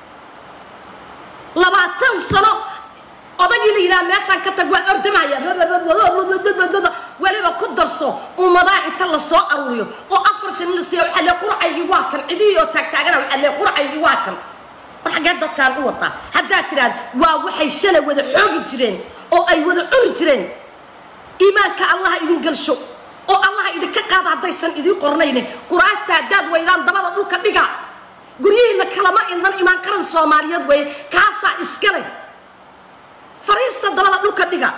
Speaker 1: لما تنصلوا أضيق لي إلى ماشي كتجوا أرض معي ولا بقدر صو ومضى إنت صو أرويو وأفرش النسيا وعلى قرعة يواكل عديو تكتاجنا وعلى قرعة يواكل waxaad dadkaan u wata haddaad tiraad waa waxay shalay wada xoogi jireen oo ay wada cuni jireen iimaanka allah idin galsho oo allah idinka qaado haddaysan idin qornayne quraasta haddaad weydaan dabada dhulka dhiga guryihiina kalama inan imaan qaran soomaaliyeed weeye kaasaa iskale fariista dabada dhulka dhiga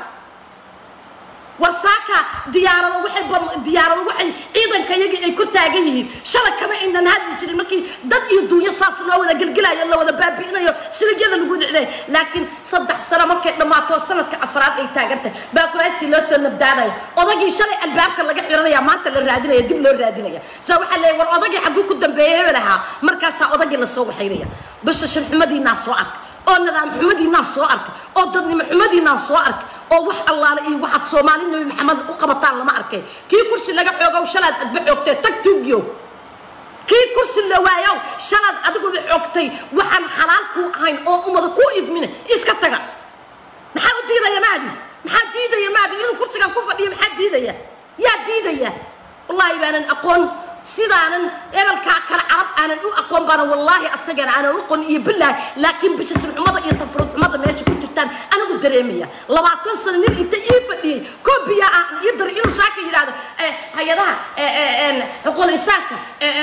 Speaker 1: wasaaka diyaarado waxay ciidanka iyaga ay ku taagan yihiin shalay kama inaan hadli jirin markii dad iyo duunya saas loo wada gelgelayo la wada baabi'inayo silajada lagu dhicday laakiin 3 sano markay dhamaato sanadka afraad ay taagantahay baa kuraasi loo soo nabdaadayo odagii shalay albaabka laga xiranaya maanta la raadinaya dib loo raadinaya saa waxa leeyahay war odagii xaguu ku dambeeyay hebelaha markaas odagii la soo waxaynaya basha shirxumadiina soo ark oo nidaam xumadiina soo ark oo dadnimo xumadiina soo ark oo wax allaale iyo waxaad Soomaali Nabi Maxamed u qabataan lama arkay kii kursi laga xoogow shalaad adba xoogtay tag tuugiyo kii kursi la waayow shalaad adigu la xoogtay waxaan xalaal ku ahayn oo umada ku idmin iska taga maxaa u diidaya maadi inuu kursigan ku fadhiyo maxaa diidaya yaa diidaya wallahi baanan aqoon sidaanan ebalka kala carab aanan u aqoon bana wallahi asagana aanan u aqoon iyo billaah laakiin bisha xumada iyo tafruud xumada meesha ku jirtaan anigu dareemaya 20 sano nin inta ii fadhiyay koobiya aan ii dar inuu saaka yiraahdo hay'adaha xuquuqul insaanka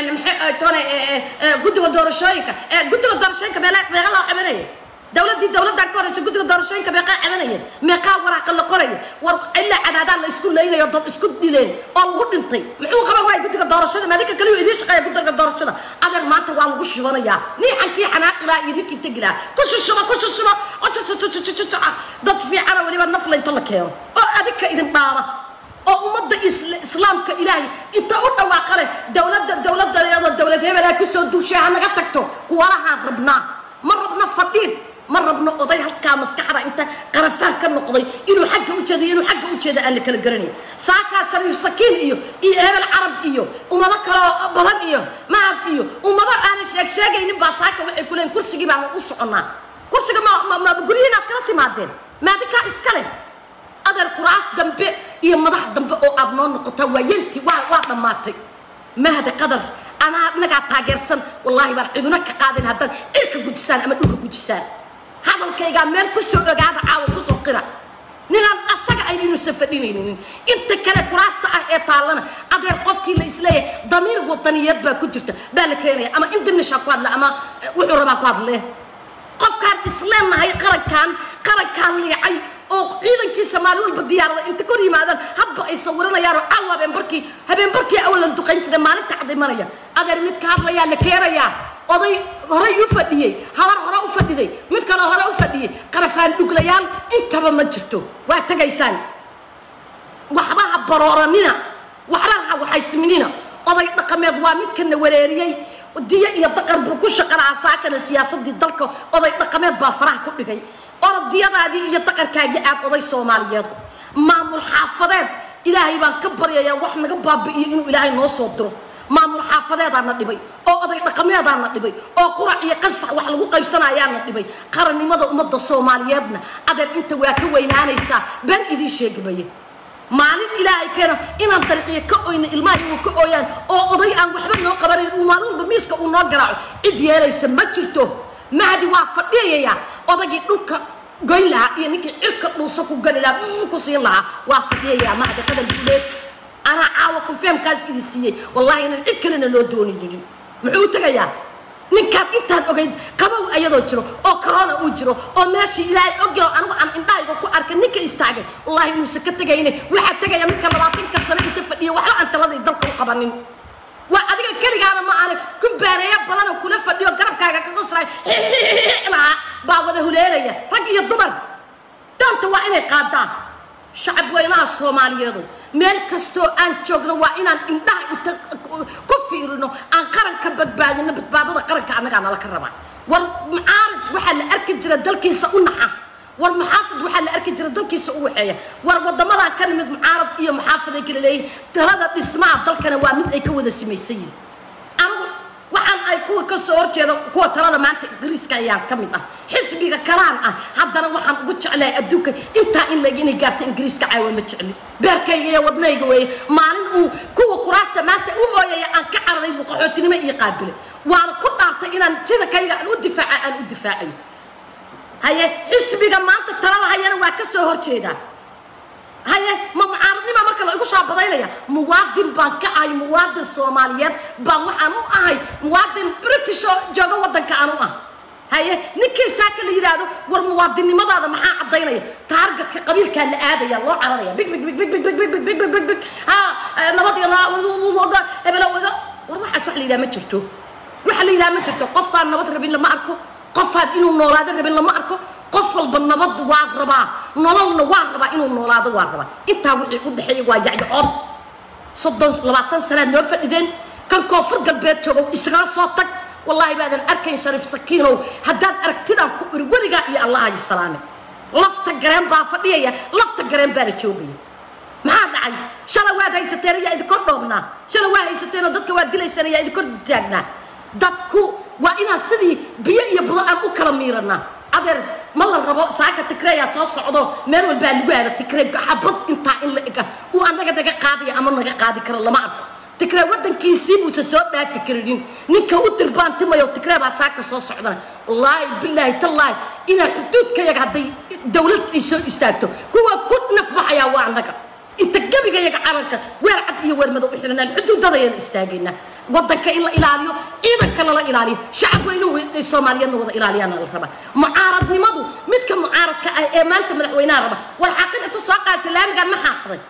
Speaker 1: guddiga doorashooyinka meelaha loo cabanayay دولتي كورس قدر دارشين كبقى عملية مقا ورق القرية إلا عدادان لا يسكون لين يضل يسكون دلين أو غدنتي محو خبر واي قدر دارشين ما ذيك كلو يديش قاية قدر دارشين أجر ما أنت وان وش وريا نيحن كي حناق لا يريك تجلا كش الشما ضد في عنا ولي بالنفل يطلع كيو أو أذيك إذا طابة أو مد إسلام كإلهي أنت أوت واقرة دولة هي ولا كسر دوشة أنا قتكتو قواها ربنا مربنا فضيل مربنا قضي هالكامس كحرة أنت قرفان كم قضي إنه حق وجدي قال لك الجرني ساكا سرير سكين إيه هذا العرب وما ذكر بلد ما وما ذا أنا شاقة ينبع ساكا ويقولين كرسي جيب عن أسعنا كرسي ما بقولين أفكارتي مادين ما ذيك إسكالي هذا الكراس دمبي ما ذا دمبي أو أبنون نقطة وينتي واحد ماتي ما هذا قدر أنا نقعد تاجرسن والله بعدونك قادين هذا إلك جودسان أما إلك جودسان هذا الكيجا مال كسر قاعد عاود كسر قرا نحن أسرع أيدي نسفدين أنت كلا كراسة إيطالنا أدير قفك الإسلام ضمير وطنيات بكتير بالك يعني أما أنت نشاقواد لا أما وحرما قواد له قفك الإسلام هاي قرن كان لي عي أو قيل كيس مالول بالديار أنت كوري ماذا هبا يصورنا يا رعوا بين بركي أولا تقين تدا مالك تعدي مريا أدير متكهر ليا لكيرا يا أضي هراي يفديه هراء يفديه متكنا هراء يفديه قرفان دقليان أنت بمجرته واتجيسان وحباها برارنينا وحباها وحيسميننا أضي رقميات ومتكنا وريريي ودي يتقر بكل شقر عساكر السياسة دي ضلك أضي رقميات بافرح كل شيء أرضي هذه يتقر كاجات أضي صوماليات مع محافظات إلهي بان كبر يا وحنا قباب إنه إلهي نوصدره مع محافظات عنا دبي أو أضي رقميات عنا دبي أو قرع يقص وحلو قيب سنة عنا دبي قرني مضى الصومالياتنا أدر أنت وياكوين عنيسا بن إذي شيء بيه مالين إلهي كنا إن الطريقية كأوين الماء وكأوين أو أضي أن وحبنا قبرين ومالون بميسك ونقرع إديالا يسمى ما هذه وافقية يا أضي نك قيل لها يعني كعلك نوصك وقال لها كوسين لها وافقية يا ما هذا قدر بولاد أنا عاوك وفهم كاس إديسية والله أنا إكلنا لو دوني جدي معوتك يا ninkaan intaan ogeyd qabow ayadoo jiro oo corona uu jiro oo meeshii ilaahay ogeyo anigu aan indhahayga ku arkay ninka istaagay wallahi inuu ka tagayne waxa tagaya midka 20 sano inta fadhiyo waxa aan taladay dalka u qabanin waa adiga kaligaana ma aan kumbaareeya badan oo kula fadhiyo garabkaaga ka qosray baa wada huleelaya rag iyo dumar danta waa inay qaadaan shacab weynaha Soomaaliyeed meel kasto aan joogno waa inaan indhaha inta ku fiirino aan qaranka badbaadino badbaadada qaranka anaga nala ka rabaa war mucaarad waxa la arki jira dalkiisa u naxa war muxaafid waxa la arki jira dalkiisa u waxeeya war wadamada kan mid mucaarad iyo muxaafid ay kala leeyihiin talada dhismaha dalkana waa mid ay ka wada sameeyeen anigu waxaan ay ku kuwa ka soo horjeeda kuwa talada maanta ingiriiska ayaa ka mid ah xisbiga kalaan ah haddana waxaan ugu jeclahay adduunka intaa in laga inay gaarto ingiriiska caawa ma jecli beerkayga iyo wadnayga weeye maalin uu kuwa kuraasta maanta u ooyaya aan ka cararay buu qaxootinimo iyo qaabile waana ku dhaartay inaan sida kayga aan u difaacayo haye xisbiga maanta talada hayana waa ka soo horjeedaa haye ma mucaaradnima marka la igu shaabadaynaya muwaadin baan ka ahay muwaadin Soomaaliyeed baan waxaan u ahay muwaadin British oo jooga wadanka aan u ah haye ninkii saaka la yiraahdo war muwaadinimadaada maxaa cadaynaya taargetka qabiilka la aadaya loo cararaya big ha nabadii la hebel war waxa wax la yiraahdo ma jirto waxa la yiraahdo ma jirto qofaan nabad rabin lama arko qofaan inuu noolaado rabin lama arko qof walba nabad waa rabaa nololna waa rabaa inuu noolaado waa rabaa intaa wixii u dhaxeeyay waa jacayl 20 sano noo fadhideen kan koonfur galbeed joogo isaga soo tag wallahi baadan arkayn Shariif Sakiinow haddaan aragtidaan ku iri weligaa iyo Allah ay salaame lafta gareen baa fadhiyaya lafta gareen baa joogay maxaa dhacay shala waad haysateen ayaa idin kor dhoobnaa shala waa haysateen oo dadka waa dilaysan ayaa idin kor taagnaa dadku waa inaan sidii biyo iyo budo aan u kala miiranaa adeer ma la rabo saaka tikreeya soo socdo meel walba lagu aado tikreey xabad inta in la ega oo anaga naga qaadiyo ama naga qaadi karo lama arko tikreey wadankiisii buu soo dhaafi karin ninka u tirbaantimayo tikreey baa saaka soo socdana wallahi billahi tallahi ina xuduudka yaga haday dawlad ay soo istaagto kuwa ku nafbaxaya waa anaga inta gabiga yaga calanka weer cad iyo weer madow xirnaan xuduudada istaagayna wadanka in la ilaaliyo ciidanka la ilaaliyo shacabku inuu Soomaaliyeed wada ilaaliyaan la raba mucaaradnimadu midka mucaaradka ah ee maanta madaxweynaha raba war xaqin inta soo qaatay laamigan ma xaqday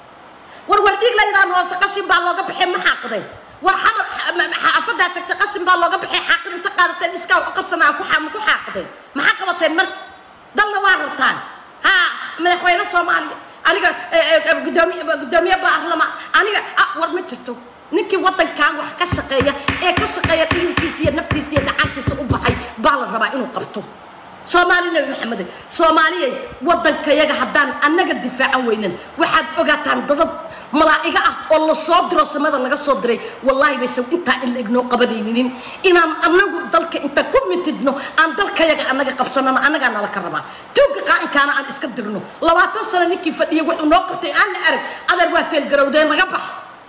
Speaker 1: war dhig la yiraahdo hoos qashin baa looga bixin ma xaqday war xaafada tagta qashin baa looga bixin xaqin inta qaadateen iska qabsanaa ku xaqday ma qabateen mar dalna waa rabtaan ha madaxweynaha Soomaaliya aniga gudoomiye baa ahlama aniga war ma jirto ninkii wadankan wax ka shaqeeya ee ka shaqeeya dhigkiisa iyo naftiisa iyo dhacankiisa u baxay baa la rabaa inuu qabto Soomaaliyeed Maxamed Soomaaliyeed wadanka yaga hadaan anaga difaacan weynan waxaad ogaataan dad malaa'iga ah oo la soo diro samada laga soo diray wallahi baysan inta in ignoo qabanaynin inaan anagu dalka inta ku mitidno aan dalka yaga anaga qabsanana anaga nala ka rabaa tuuga qaankaana aan iska dirno 20 sano ninkii fadhiyay wuxuu noo qabtay aan arag adeer waa feel garowdeen laga bax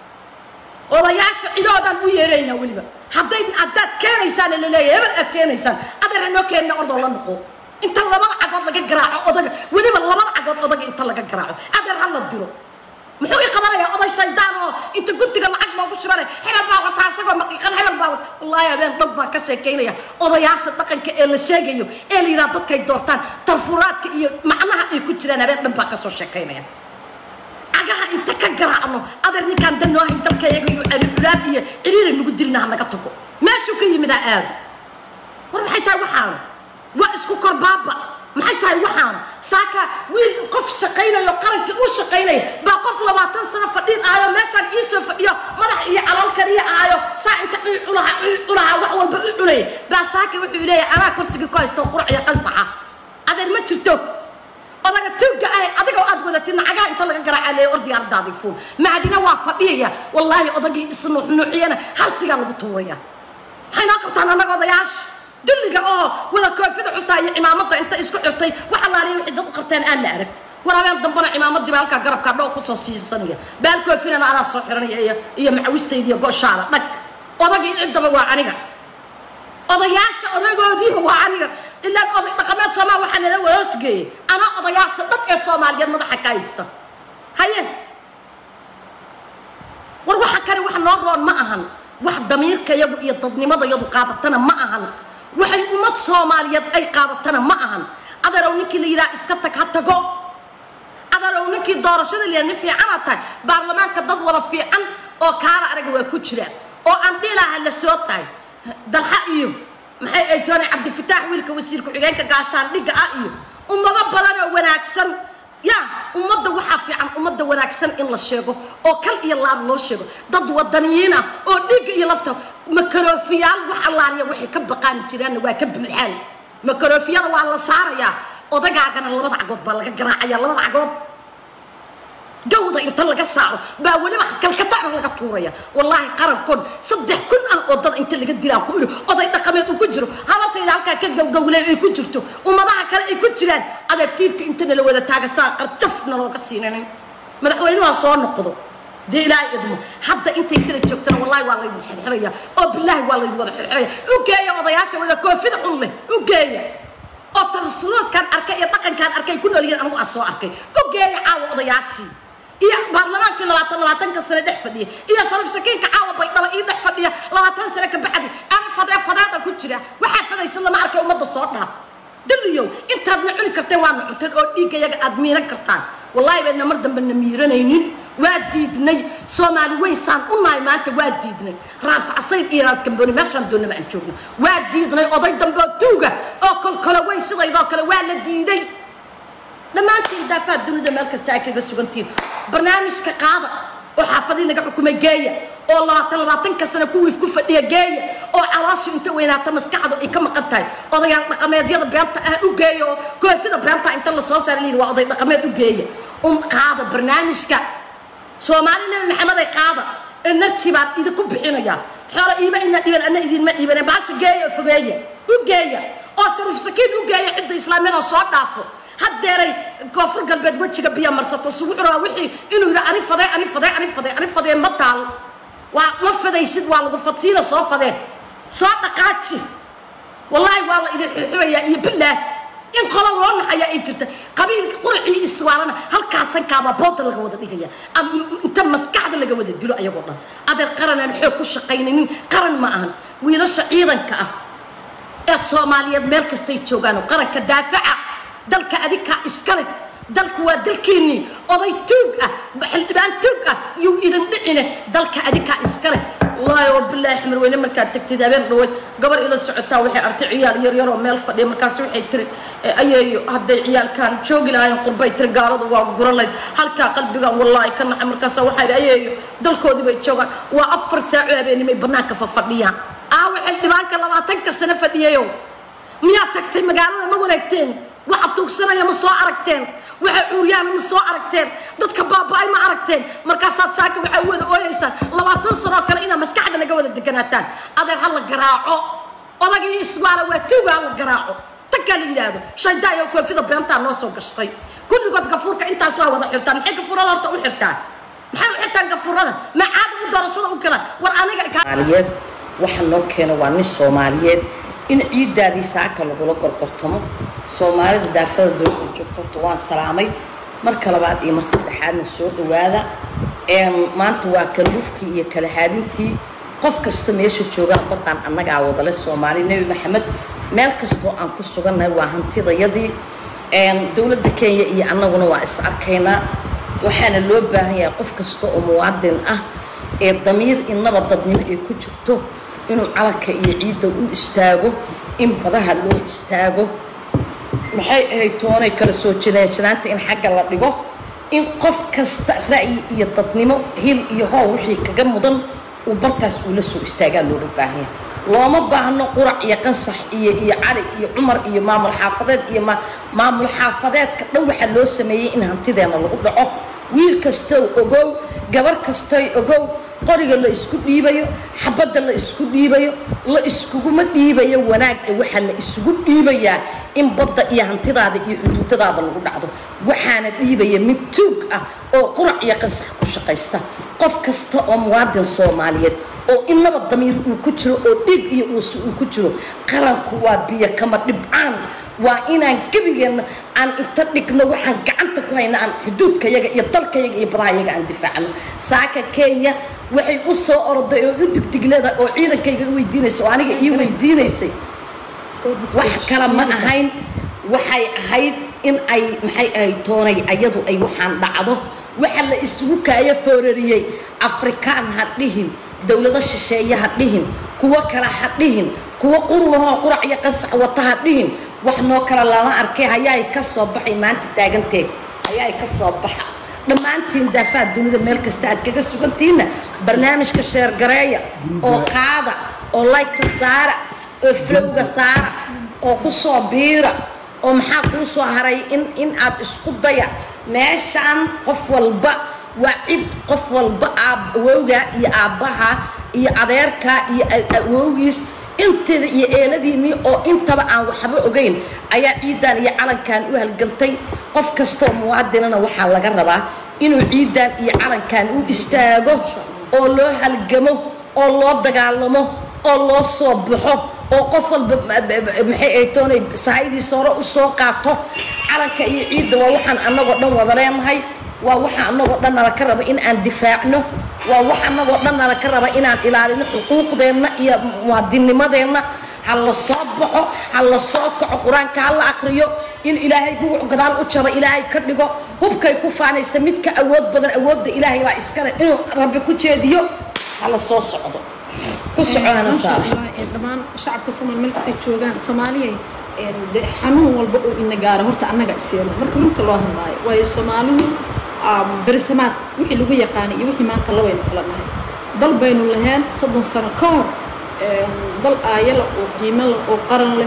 Speaker 1: odayaasha cidoodan u yeerayna waliba hadday aad keenaysaan la leeyahay aad keenaysaan adeer noo keenna ordo la noqo inta labada cagood laga garaaco odaga waliba labada cagood odaga inta laga garaaco adeer hal la diro muxuu i qabanaya oday shaydaan oo inta guddiga lacag loogu shubay hebel baa wata asagoo maqiiqan hebel baa wata wallahi habeen dhan baan ka sheekeynaya odayaasha dhaqanka ee la sheegayo ee la yiraahdo dadkay doortaan tarfuraadka iyo macnaha ay ku jiraan habeen dhan baan ka soo sheekeynaya agaha inta ka garaacno adeer ninkan danoo hay dalka iyaga iyo ciriiraad iyo ciriir nagu dilnaa naga tago meeshu ka yimid aad war maxay tahay waxaan waa isku korbaaba maxay tahay waxaan saaka wiil qof shaqeynayo qaranka u shaqeynay baa qof 20 sano fadhiid aayo meeshan ii soo fadhiyo madax iyo calool kaliya aayo saa inta culaha wax walba u cunay baa saaka wuxuu leeyahay ana kursiga ku haysto qurxiyo qansaxa adeer ma jirto odaga tuuga ah adiga aad wadatin nacaga inta laga garaacay ordi ardaadi fuul maadina waa fadhiya wallahi odagii isnu nuuciyana habsiga lagu tuuraya hayna qabtaan anaga odayaasha dulliga oo wada koofida xunta iyo imaamada inta isku xirtay waxa la leeyahay wixii dad qabteen aan la arag warabeen dambana imaamadii baa halka garabka dhoo ku soo siisanaya baan koofina ana soo xiranaya iyo macawistayda iyo gooshaala dhag odagii cidaba waa aniga odayaasha odagoodiiba waa aniga ilaa oday dhaqameed Soomaal waxaan la wadaasgeeyay ana odayaasha dad ee Soomaaliyeed madaxa ka haysta haye war waxa kale wax noo roon ma ahan wax damiirka yagu iyo dadnimada yadu qaadatana ma ahan waxay ummad Soomaaliyeed ay qaadatana ma ahan adeerow ninkii la yiraahdo iska tag ha tago adeerow ninkii doorashada leeyahay fiican tahay baarlamaanka dad wada fiican oo kaala arag waa ku jira oo aan dhilaha la soo taay dalxa iyo maxay ay toonay Cabdi Fataax wiilka wasiirka xigeenka gaashaan dhiga ah iyo ummado badan oo wanaagsan ya ummadda waxa fiican ummadda wanaagsan in la sheego oo kal iyo laab loo sheego dad wadaniyiina oo dhig iyo lafta makaroofiyaal wax allaaliya waxay ka baqaan jiraan waa ka buuxaan makaroofiyada waa la saaraya odagaagana labada cagood baa laga garaacaya labada cagood dawda inta laga saaro baa waliba kalkata laga tuuraya wallahi qarankoon 3 kun oo dad inta laga dilaa ku iri oday dhaqameed uu ku jiro habartayda halka ka gowgowlay ay ku jirto ummadaha kale ay ku jiraan adeertiirka inta la wada taagasaa qarjafna looga siinay madaxweynuhu soo noqdo دي لا يدمو حتى أنت ترى تشوفتنا والله والله الحرية أو بالله والله الوضع الحرية وجاية وضيعش وذا كوفيد الله وجاية أو ترسلات كان أركي يطقن كان أركي كله اللي أنا أصلا أركي وجاية عاو وضيعشي يا برلمان كل لواتن كسر دحفدية يا شرف سكين كعاو بيطلع إيه دحفدية لواتن سنة كبعدي أنا فضاء كتيرة واحد فضاء يسلم أركي ومد الصوت ناف دليو أنت بنعلي كرتين وان أنت أوديك يا أدميران كرتان والله بدنا مرضى بدنا ميرانين واديدني سومالي ويسان أمي ما أنت واديدني راس عصير إيراد كمبوني ماشان دونا ما نشوفنا واديدني قضي دمبو توجا أكل كلا ويسيد إذا كلا والديدي لما أنت دافع دونا دمالك استاكي قصوغنتين برنامج كقاضي وحافظين لك حكومة جاية والله طلباتن كسنة كوي في كفة جاية أو علاش أنت وين تمسكعدو إيه كم قطعي قضي رقمات يلا بيانتا وجاية كوي في بيانتا أنت اللي صوصر لي وقضي رقمات وجاية قاضي برنامج ك سومالينا محمد قاضي النرتبات إذا كوب حينيا حارة إيما إن إيمان أنا إذا ما إيمان بعد جاية فجاية وجاية أصلا في سكين وجاية عند إسلامي لا صوت دافو هديري كفر قلبي وجهك بيا مرسط الصبح روحي إنه إذا أنا فضي مطال وما فضي يسد والله فطيرة صوف فضي صوت قاتشي والله إذا الحوية يبله إن قالوا لنا حياة إنترت قبيل قرعي إسوارنا هل كاسن كابا بوطن اللي جوده دقيقة أنت مسكعد اللي جوده دلو أيه والله هذا القرن الحكو الشقينين قرن معهن ويرش أيضا كأ الصومالية ملك استيتشوغانو قرن كدافعة دلك أديك إسكالك دلك ودلكيني أضي توجا بحلبان توجا يو إذا نحنا دلك أديك إسكالك والله يا رب الله يحمل وين مركز تكتدابين روي قبل إلى السعودة وحي أرتع عيال يريرو ميل فدي مركز وحي تري أي هذا العيال كان شوق لها ينقل بيت رجال وقرر لي هل كقلبي والله كان مركز وحي أي دلك ودي بيت شوق وأفر ساعة بيني ما بناك ففديها وحي دمانك الله ما تنكس نفديه يوم ميا تكتم مقالة ما ولكتين وحطوك سنة يا مسوا أركتين وعوريان مسوا أركتين ضد كباباي ما أركتين مركزات ساكن وعود أويسا لو تنصروا كان إنا مسكعدنا جود الدكانتان هذا هلا جراعو ولاقي إسوارة وتوجع هلا جراعو تكالي هذا شيء دا يكون في ضبيانتا نصو قشطي كل قد قفورك أنت أسوا وضع حرتان محي قفورة لا تقول حرتان محي حرتان قفورة ما عاد ودرسوا وكلا ورأنا كان وحنو كانوا واني الصوماليات إن عيد دادي ساكن لقول كركرتهم صومالي دافع دول جبتوا طوان سلامي مركل بعد إيه مرسل حال السود وهذا إن ما أنتوا كلوفكي كلا هادينتي قف كستميش تشوغان قطعا أنا جاوض للصومالي نبي محمد مالك استو أن كسوغان وهنتي ضيدي إن دولة دكية إيه أنا ونواس أركينا وحنا اللوبة هي قف كستو موادن الضمير إن نبض نمي كجبتو إنه على كيعيد وإستاجو إن بدها لو إستاجو محي هيتوني كرسو جنات إن حاجة لطيقه إن قف كست رأي يتطنمو هيل يهو وحي كجمدن وبرتاس ولسو إستاجال لو رباهية لو ما بعنا قرع يقنصح علي عمر مام الحافظات مام الحافظات لو حلو سمية إنها انتدينا لقطعه ويل كستو أجو جبر كستي أجو قرية لا إسكو ديبايو حبدا لا إسكو ديبايو لا إسكو ما ديبايو وناك وحنا إسكو ديبايا إن بدأ يهنتداد يحدوداد لو دعدو وحنا ديبايا من توق أو قرع يقنصح كشقيستا قف كستا أو موادن صوماليات أو إنما الضمير وكتشرو أو ديق يوسو وكتشرو قرن كوابيا كما دبعان وإن كبيرن أن تطلقنا وحن كعنتك وين أن حدود كيجا يطلق كيجا يبرايج عن دفاعنا ساكا كيا وحي قصة أرض يدك تجلدا أو عيدا كيجا ويدينا سواني يويدينا يسي وح كلام ما هين وحي هيد إن أي محي أي توني أيضو أي وحن بعضه وحل السوق أي فورية أفريقيان هتلهم دولة الشيشية هتلهم كوا كلا هتلهم كوا قرنها قرع يقص وطهتلهم وحنا كلا لما أركي هياي كالصباح ما أنت تاجنتك هياي كالصباح لما أنت دافع دون الملك استعد كجسوا كنتينا برنامج كشير قراية أو قاعدة أو لايك تصارع أو فلوج صارع أو قصة بيرة أو محاق قصة هراي إن أب إسقط ضيع ماشان قف والبا وعيد قفل بأب ووجا يا أبها يا أديركا يا ووجيس أنت يا إلديني أو أنت بقى وحبة أجين أي عيدان يا علن كان وهالجنتي قف كستم وعدنا وحلا جربا إنه عيدان يا علن كان ويستاجو الله هالجمو الله دجالمو الله صبحه oo qof walba maxay ay toonay saayidi soo soo qaato calanka iyo ciidda waa waxaan anagoo dhan wada leenahay waa waxaan anagoo dhan nala ka raba in aan difaacno waa waxaan anagoo dhan nala ka raba in aan ilaalino xuquuqdeena iyo muwaadinimadeena hal soo baxo hal soo kaco quraanka hal akhriyo in ilaahay ku gadaal u jaba ilaahay ka dhigo hubkay ku faanaysa midka awood badan awoodda ilaahay waa iska leh inuu rabbi ku jeediyo hal soo socdo كسرنا صار.
Speaker 2: طبعا شعب كسرنا الملك سيجوجان سومالية حنون والبقو إن جاره هرت أنا قاسير مركرمت الله معي ويسومالي برسمات وحي لقوا يقاني وحي ما نطلعوا ينقلنا ضل بين اللهان صدق سنة كار ضل آيل وقيمة وقرن له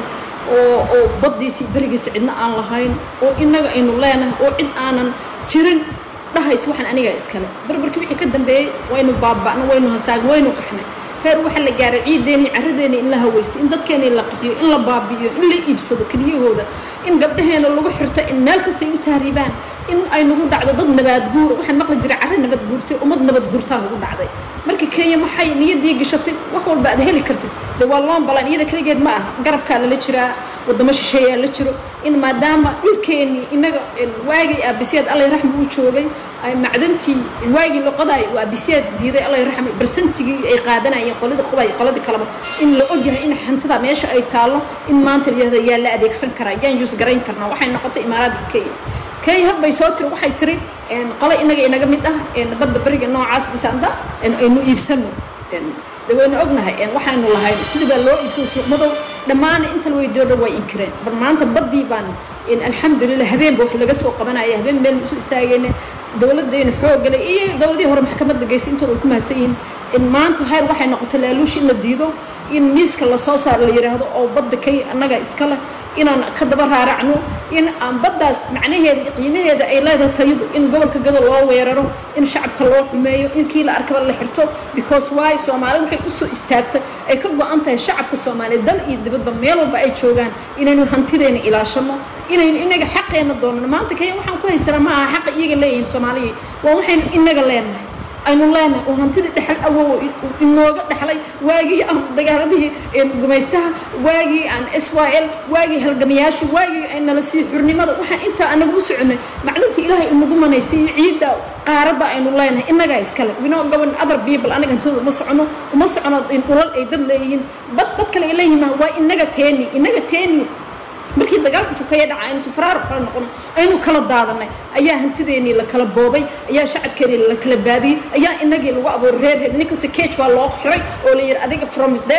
Speaker 2: وبدي سيبرجس عندنا عن لهين وإننا إنه لنا وعد أنا ترن ده يسوحنا أنا جالس كله بربرك وحي كدم بي وينو بابنا وينو هساق وينو إحنا هر waxa la gaaray ciideeni caradeeni in la haweysto in dadkeena la qaxiyo in la baabiyo in la iibsado kaliyahooda in gabdhaheena lagu xirto in meel kasta ay u taariibaan in ay nagu dhacdo dad nabad guur waxaan maqli jiray carri nabad guurtay umad nabad guurtaan ugu dhacday markii Kenya maxay niyadii gashatay wax walba aad heli kartid wallaan balan iyada kaligeed ma aha garabka la jiraa wadamo shisheeye la jiro in maadaama dhulkeeni inaga waagi abisiyaad Allah raxmo u joogay ay macdantii waagi luqaday waa abisiyaad diiday Allah raxmo barsantigii ay qaadanayeen qolada kalaba in la ogyahay in xantida meesha ay taalo in maanta yaa la adeegsan karaa yaan yus garayn karnaa waxay noqotay imaaraadka كي هبي صوتر وحي تري إن قال إنك مدة إن بدأ بريء النوع عاص ديساندا إنه يفسمه إن لو إنه أجنها إن وحي إنه الله هاي سيد بالله يفسو مضو لما أنا أنت لو يدور رواي إنكرين برما أنت بدي بان إن الحمد لله هبين بوح لجسوا قبنا يا هبين بين سو استاجين دولة دين حوج لا إيه دولة دي هو محكمة الجيش أنتوا لكم هسين إن ما أنت هاي وحي نقطة لالوش إن الديدو إن ميسك الله صار اللي يرهدو أو بدك كي أنا جا إسكاله إن أنا كدبر هارعنو إن أم بدأس معناه هذا قيمة هذا إيلاده تيجو إن قبل كجدول الله ويرره إن شعب كله حمايو إن كيل أركب اللي حرته because why سومالي وحي أسو استاجت أي كجو أنت الشعب كسومالي دل يدبر بميلو بأي شوغان إنه هنتدين إلى شمو إنك حق ينضون ما أنت كي وحنا كويس ترى ما حق يجي لين سومالي وحين إنك لين aynu leenahay oo hantida dhaxal awow inooga dhaxlay waagi aan dagaaladii gumaystaha waagi aan Israel waagi halgamayaashu waagi ayna la sii xurnimada waxa inta anagu u soconay macluumti Ilaahay uu nagu manaystay ciida qaarada aynu leenahay inaga iskale winoo gaban other people anaga intooda ma socono in ulal ay dad leeyihiin dad kale leeyihiin waa inaga teeni markii dagaalka sokeeye dhacay intu faraar kala noqon aynu kala daadanay ayaa hantideeni la kala boobay ayaa shacabkeeni la kala baadiyay ayaa inagii lagu abuureer ninkasta cage waa loo xiray oo la yiri adiga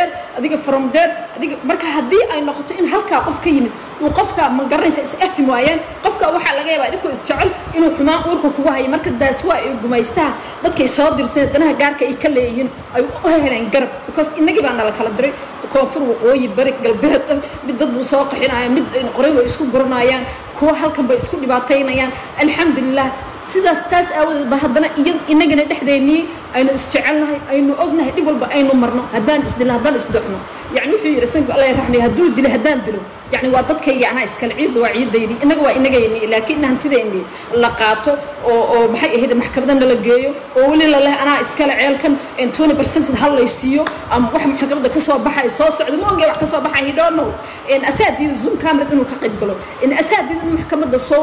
Speaker 2: from there marka hadii ay noqoto in halka qof ka yimid uu qofka ma garanaysa is afim waayeen qofka waxa laga yaabaa idinku is jecel inuu xumaan uurka kugu hayo marka daas waa ay gumaystaa dadkay soo dirsan danaha gaarka ay ka leeyihiin ay u heleen garab because inagii baa nala kala diray koonfur waqooyi bari galbeed mid dad buu soo qaxinaya mid qoray way isku guranayaan kuwa halkan bay isku dhibaataynayaan alxamdulillah sidaas taas aawad ba hadana inagana dhexdeeni aynu isjecelnahay aynu ognahay dib walba aynu marno hadaan isdilno يعني وحي رسنك الله يرحمه هدول دل هدان دلو يعني وادتك أنا إسكال عيد وعيد ديدي إنك وإنك يعني لكن هنتديني لقاته أو محي هذا محكمة نلقيه وولي الله أنا إسكال عيال كان 20% هلا يسيو أم واحد محكمة كسر بحر يصاص عدم وجه واحد كسر بحر يدانو إن أساد دي زوم كاميرا إنه كقيد قلو إن أساد دي محكمة الصو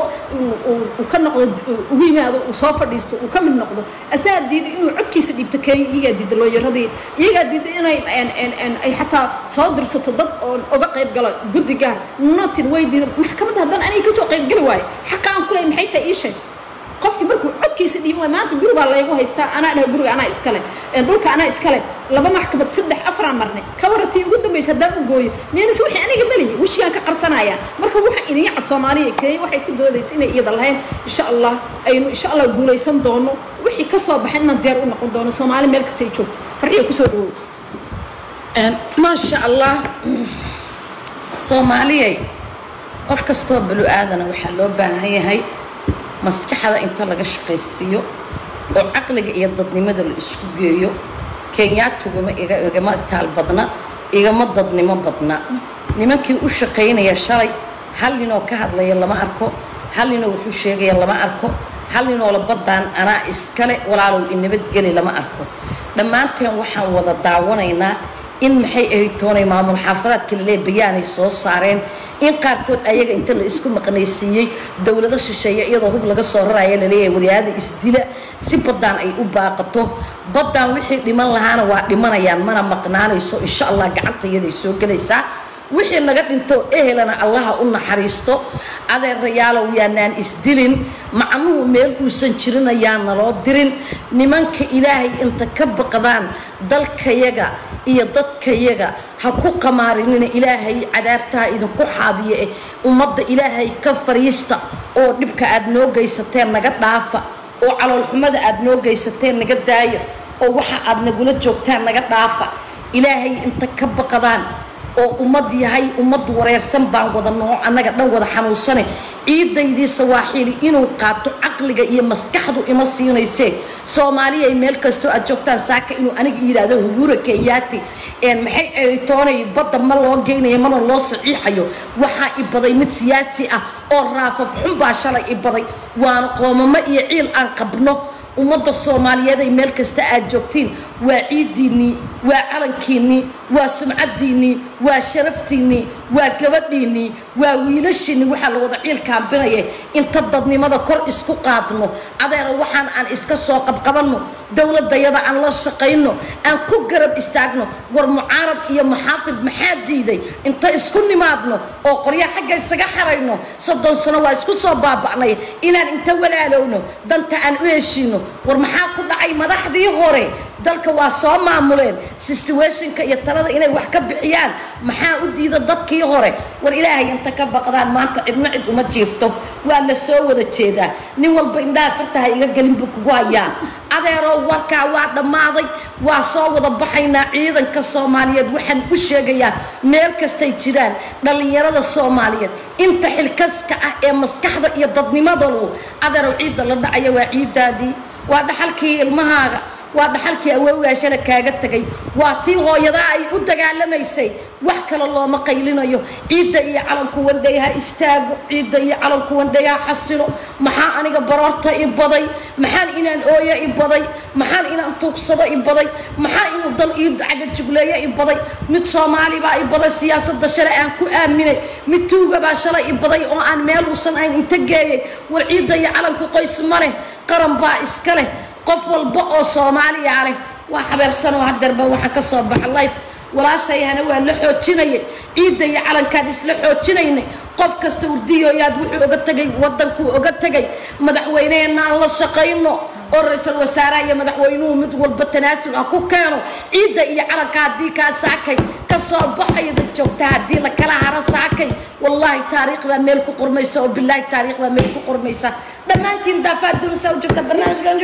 Speaker 2: وكان نقد وقيمة هذا وصافر ديستو وكم النقد أساد دي إنه عكي سديب تكي يجدد لو يرضي يجدد إنه إن أي حتى صادر ستضد أو قيد قلا جد جار ناتين ويدي محكمة هذا أنا كسر قيد قلواي حقا عن كل محيط أي شيء قفت بركو عدكي سديم وما تجرب الله يبغى يستا أنا جرب أنا إسكاله دولك أنا إسكاله لما محكمة صدق أفرع مرني كورتي قدام يصدق وجوي مين سوي أنا قبلي وش يعني كقرصنايا مركب واحد إني عد صومالي كي واحد كده ذي سنة يضلهين إن شاء الله أينو إن شاء الله يقول يسند دونه وحي كسر بحنا ديار ونقول دونه صومالي ملك تيجوب فرعي كسر ما شاء الله صومالي قف كستوب بلو آذنا وحلو بها هي مسكحة أنت لقى شقيسيو
Speaker 1: oo caqliga iyo dadnimada la isku geeyo kenyaatuguma igama taal badna igama dadnimo badna nimankii u shaqaynaya shalay hal ninoo ka hadlaya lama arko hal ninoo wuxuu sheegaya lama arko hal ninoo la baddaan anaa iskale walaalow inabadgeli lama arko dhammaanteen waxaan wada daawanaynaa in maxay ahayd toonay maamul xaafadaadka lalee bayaanay soo saareen in qaarkood ayaga inta la isku maqnaysiiyey dowlado shisheeye iyadoo hub laga soo raraya laleeyahay waryaada isdila si baddaan ay u baaqato baddaan wixii dhiman lahaana waa dhimanayaan mana maqnaanayso insha allah gacanta iyaday soo gelaysaa wixii naga dhinto ehelana allaha u naxariisto adeerayaalow yaanaan isdilin macnuhu meel uusan jirin ayaan naloo dirin nimanka ilaahay inta ka baqdaan dalkayaga iyo dadkayaga ha ku qamaarinina ilaahay cadaabtaha idinku xaabiye ummadda ilaahay ka fariista oo dhibka aad noo geysateen naga dhaafa oo caloolxumada aad noo geysateen naga daaya oo waxa aad nagula joogtaan naga dhaafa ilaahay inta ka baqdaan oo ummad yahay ummad wareersan baan wada noo annaga dhan wada xanuunsane ciidaydii sawaaxili inuu qaato caqliga iyo maskaxdu ima siinaysee soomaaliya meel kastoo aad joogtaan saaka inuu aniga yiraahdo huguura kenyaati maxay ay toonay badda ma loo geynayo mana loo saxiixayo waxaa ibaday mid siyaasi ah oo raafaf xun baa shalay ibaday waana qoomamo iyo ciil aan qabno ummadda soomaaliyeed ay meel kasta aad joogtiin waa ciidiinii waa calankiinii waa sumcadiinii waa sharaftiinii waa gabadhiinii waa wiilashiinii waxaa la wada ciil kaambinaya inta dadnimada kor isku qaadno adeera waxaan aan iska soo qabqabanno dowladayada aan la shaqayno aan ku garab istaagno war mucaarad iyo maxaafid maxaa diiday inta isku nimaadno oo qorya xagga isaga xarayno 30 sano waa isku soo baaba'nay inaan inta walaalowno danta aan u heshiino war maxaa ku dhacay madaxdii hore dalka waa soo maamuleen situationka iyo talada inay wax ka bixiyaan maxaa u diida dadkii hore war ilaahay inta ka baqdaan maanta cidna cid uma jiifto waa la soo wada jeedaa nin walba indhaha fartaha iga galin buu kugu hayaa adeeroo warkaa waa dhammaaday waa soo wada baxaynaa ciidanka soomaaliyeed waxaan u sheegayaa meel kastay jiraan dhallinyarada soomaaliyeed inta xilkaska ah ee maskaxda iyo dadnimadoodu adeerow ciidda la dhacaya waa ciiddaadii waa dhaxalkii ilmahaaga waa dhaxalkii awowgaashana kaaga tagay waa tii hooyada ay u dagaalamaysay wax kale looma qaylinayo ciidda iyo calanku wandhayaha istaago ciidda iyo calanku wandhayaha xasilo maxaa aniga baroorta i baday maxaan inaan ooyo i baday maxaan inaan tuugsado i baday maxaa inuu dal ii caga jugleeyo i baday mid soomaali baa i baday siyaasadda shalay aan ku aaminay mid tuuga baa shalay i baday oo aan meel uusan ayn inta geeyay war ciidda iyo calanku qoys ma leh qaran baa iska leh qof walba oo Soomaaliya leh waa xabeebsan oo hadarba waxa ka soo baxay life walaashayana waa la xoojinayay ciidda iyo calankaad isla xoojinaynay qof kasta urdiyo yaad wuxuu uga tagay wadanku uga tagay madaxweynaheena aan la shaqayno oo ra'iisul wasaaraha iyo madaxweynuhu mid walba tanaasul ah ku keeno ciidda iyo calanka hadii ka saakay ka soo baxay dad joogta hadii la kala hara saakay wallahi taariikh baa meel ku qormaysa oo billahi taariikh baa meel ku qormaysa dhammaantiin daafaad dunsa u jirta barnaamijkan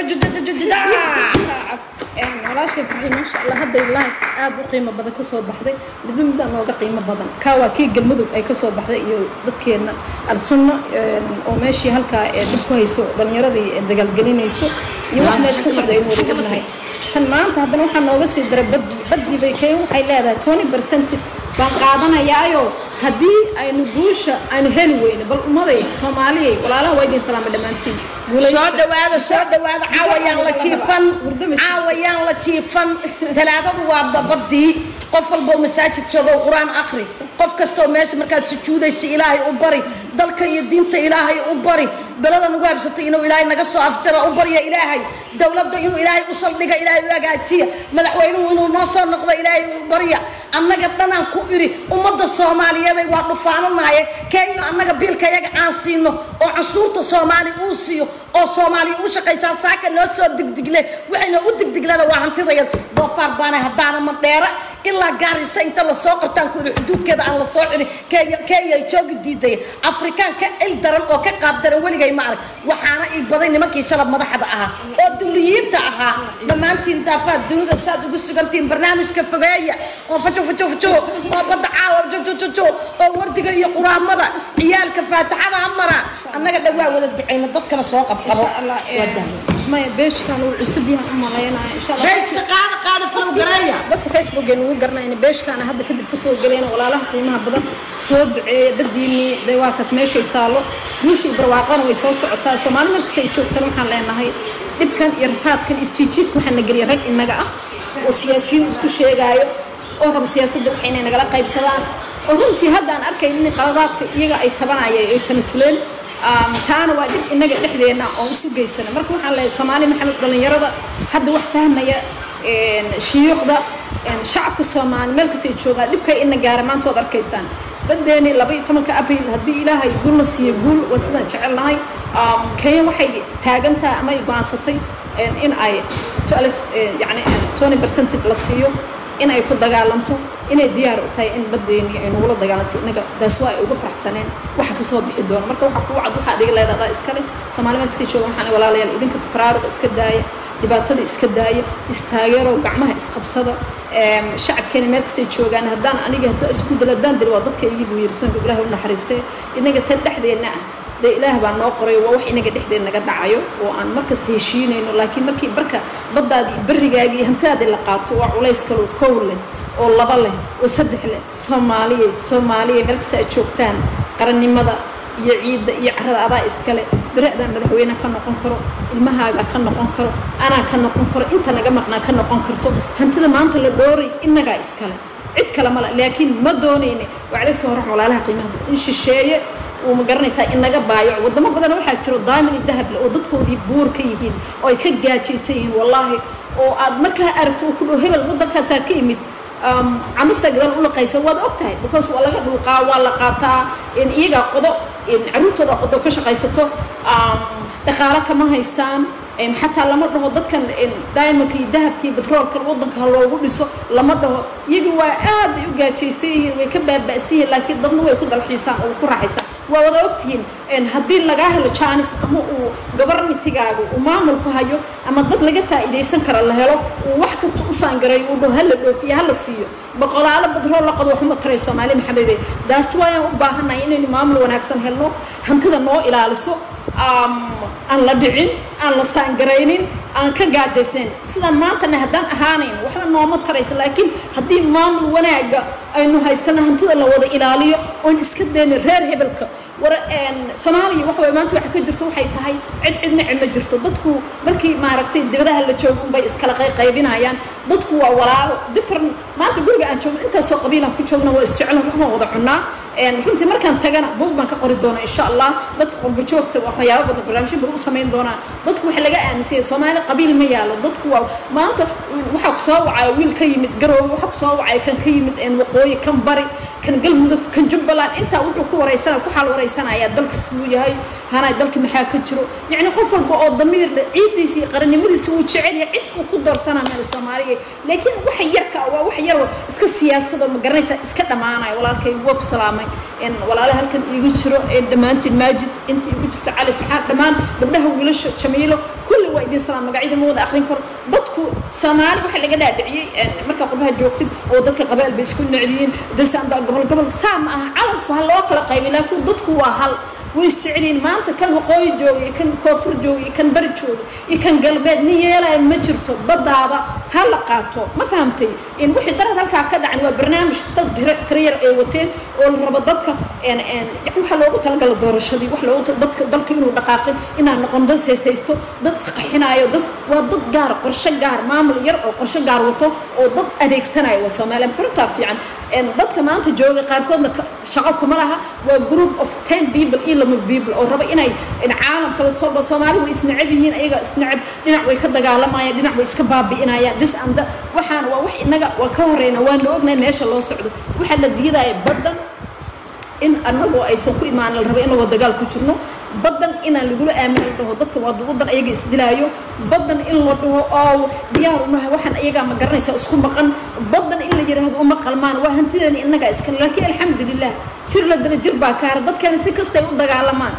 Speaker 2: walaashay fadhi ma sha Allah hadda live aad u qiimo badan ka soo baxday midba nooga qiimo badan ka waa kii galmudug ay ka soo baxday iyo dadkeena al-sunna oo meeshii halka ee dib ku hayso dhalinyaradii dagaalgelinayso iyo wax meesha ka socday inuu ognahay tan maanta haddana waxaa nooga sii daray badii bay kay waxay leedahay 20% baan qaadanayaayo haddii aynu guusha aynu heli weyno bal ummaday Soomaaliyeed walaalaha way idin salaam dhamaantiin
Speaker 1: soo dhawaada caawayaan la jiifan talaadadu waa badii qof walba masaajid joogo quraan akhri qof kasto meesha markaad sujuudaysi ilaahay u bari dalka iyo diinta ilaahay u bari baladan ugu habsatay inuu ilaahay naga soo afjaro u bariya ilaahay dawladda inuu ilaahay u saldhiga ilaahay u hagaajiya madaxweynuhu inuu noo soo noqdo ilaahay u bariya annaga dhanaan ku iri ummadda Soomaaliyeed waa dhufaananahay Kenya annaga biilka yaga aan siino oo cashuurta Soomaali uu siiyo oo Soomaali u shaqaysa saaka noo soo digdigle waxayna u digdiglada waa hantidayad doofaar baana hadaana ma dheera ilaa gaarisa inta la soo qabtaan ku xuduudkeeda aan la soo xiri Kenya joogi diiday Afrikaanka il daran oo ka qaab daran waligay ma arag waxaana ay baday nimankii shalab madaxda ahaa oo duliyiinta ahaa dhammaantiin daafaad dunida saad ugu sugantiin barnaamijka fogeeya oo fajo oo badda caawa jojo oo wardiga iyo quraamada ciyaalka faataxada amara annaga dhawaa wada duceyna dadkana soo qabqabo
Speaker 2: Allah ما بيش كانوا عصبيها أمالينا إن شاء الله
Speaker 1: بيش قاعدة فلو قرايا
Speaker 2: dadka Facebook inuu garnaa in beeshkaana hadda kadib ka soo galeen walaalaha qiimaha badan soo duceeyay daddiini deewaankaas meeshay taalo guushii barwaaqana way soo socotaa Soomaali markay joogtaan waxaan leenahay dibkan iyo rafaadkan isjiijidku waxaan galiyay rag inaga ah oo siyaasiyiin isku sheegaayo oo rab siyaasadda waxay nagala qaybsadaan oo runtii hadda aan arkay in qaladaadka iyaga ay tabanayay ay tanasuleen taana waa dib inaga dhexdeena oo isu geysana marka waxaan leeyahay Soomaali maxamed dhalinyarada hadda wax fahmaya shiyuuqda shacabka Soomaali meel kasta ay joogaan dibka in gaar maanta wad arkaysaan badeeni 12 Abriil hadii Ilaahay gulna siiyo gul wasada jecelnahay keen waxay taagantaa ama ay go'aansatay in ay 12 yani 20% la siiyo in ay ku dagaalanto inay diyaar u tahay in badeeni ay nugula dagaalanto inaga taas waa ugu faraxsaneen waxa ka soo bixi doona marka waxa ku wacd waxa adiga leedahay iska leh Soomaali meel kasta ay joogaan waxaan walaalayaal idinka tafraarud iska daaya dhibaatada iska daaya istaageero gacmaha isqabsada shacabkeena meel kasta joogaan haddaan aniga hadda isku daladaan dil waa dadka igu wiirsan Ilaahay u naxariistay inaga tan dhexdeena ah de Ilaahay baa noo qoray waa wax inaga dhexdeena naga dhacayo oo aan markasta heshiinayno laakiin markii barka baddaadii barigaagii hantaada la qaato waa culays kale oo kow leh oo laba leh oo saddex leh Soomaaliya meel kasta joogtaan qarannimada iyo ciidda iyo carrada adaa iskale baraada madaxweyne ka noqon karo ilmahaaga ka noqon karo ana ka noqon karo inta naga maqnaa ka noqon karto hantida maanta la dhooray inaga iskale cid kale ma laakiin ma doonayne wacalays soo rax walaalaha qiimaha in shisheeye oo ma garanaysaa inaga baayo wadamo badan waxa jiro diamond dahab oo dadkoodii buur ka yihiin oo ay ka gaajaysan yihiin wallahi oo aad markaa aragto ku dhoo hebel wadankaas ka yimid عمفت قدر أقول قيس واد أكتر because ولا قد وقع ولا قطع إن إيجا قضاء إن عروت هذا قضاء كش قيسته دخارة كما هيستان حتى لما ده ضد كان دائما كي ذهب كي بترول كل وضن كهلا وقول لسه لما ده يجوا عاد يجا تيسيه ويكبر بأسيه لكن ضمنه ويكون الحسان أو كره حسان وهذا وقتين إن هدين لقاه له chance أما وجبرني تجاهه وما عمله هايو أما ضد لقى فائدة يسنكر الله له ووحكست أصلا جري وده هلا لو في هلا سيو بقول على بترول لقد وحمد ترى الصومالي محمدي ده سواء وباهنا إنه ما عمله وناكسن هلا هم كذا نوع إلى لسه aan la dhicin aan la saangareynin aan ka gaajaysan sida maanta nahdaan ahaaneen waxa nooma taraysa laakiin hadii maamul wanaaga aynu haysana hantida la wada ilaaliyo oo iska deena reer hebelka war Soomaaliya waxa way maanta waxa ka jirto waxay tahay cidna ma jirto dadku markii ma aragtay dibadaha la joogo bay iskala qaybinayaan dadku waa walaalo different maanta guriga aan joogno inta soo qabiilan ku joogno waa isjeclaan waxma wada cunaa runtii markaan tagana buug baan ka qori doonaa insha Allah dadka qurbo joogta waxyaabo badan barnaamijyo badan u sameyn doonaa dadku waxa laga aaminsan Soomaali qabiil ma yaalo dadku waa maanta waxa ku soo wacay wiil ka yimid Garowe waxa ku soo wacay kan ka yimid waqooyi kan bari kan galmudug kan Jubbaland inta wuxuu ku wareysanaa ku xal wareysanaya dalka suu yahay hana dalka maxaa ka jiro yani qof walba oo damiir ciidiisa qarannimadiisa uu jecel yahay cid uu ku doorsanaa meel Soomaaliga laakiin waxa yarka waa wax yar iska siyaasado ma garanaysa iska dhamaanay walaalkay wuu ku salaamay in walaalaha halkan iigu jiro ee dhamaantiin Maajid inta iigu jirto Cali Farxaan dhamaan gabdhaha wiilasha Jamiilo kulli waa idin salaam magaciida ma wada akhrin karo dadku Soomaali waxa laga dhaadhiciyay marka qurbaha joogtid oo dadka qabaal bay isku nacbiin dasanda gobol saam ah calanku hal loo kala qaybin laakiin dadku waa hal ويسعلين ما أنت كان وقوي جوي كان كفر جوي كان برد جوي كان قلبي نيلا مجرته بدأ هذا هلقاته ما فهمتي إن واحد درت هالكعكة يعني وبرنامج تغيير أيوتين والرباطك يعني وحلو تلقى الدور الشدي وحلو ضلك إنه دقائق إن نقندس سيستو ضد سقحنا أيو ضد وضد جار قرش جار ما عمل يرقى قرش جار وطو وضد أديك سنة وسامة لم ترتاح يعني إن ضد كمان تجوي قاركون شغلكم مرها وجروب of 10 people لما بيبل أو ربع إن عالم كله تصور بسومالي ويسنعبين أيجا سنعب لنع ويكدق على ما يدنع ويسكباب بينا يا دس عند وحنا ووح إنجا وكهرنا ونوبنا ماشى الله سعده وحلا ديدا بدن إن أنا جو أي سوق إيمان الربع إنه ودقال كترنا بدن إن اللي يقولوا آمن إنه ضدك وضد أيجا استدلايو بدن إن الله أو ديار ما وحنا أيجا ما قرني سأسكن بقن بدن إن اللي يرهد أم قلمان وهنتدني إنجا إسكن لكن الحمد لله شر لدنا جربا كار ضد كان سكست يودق على مان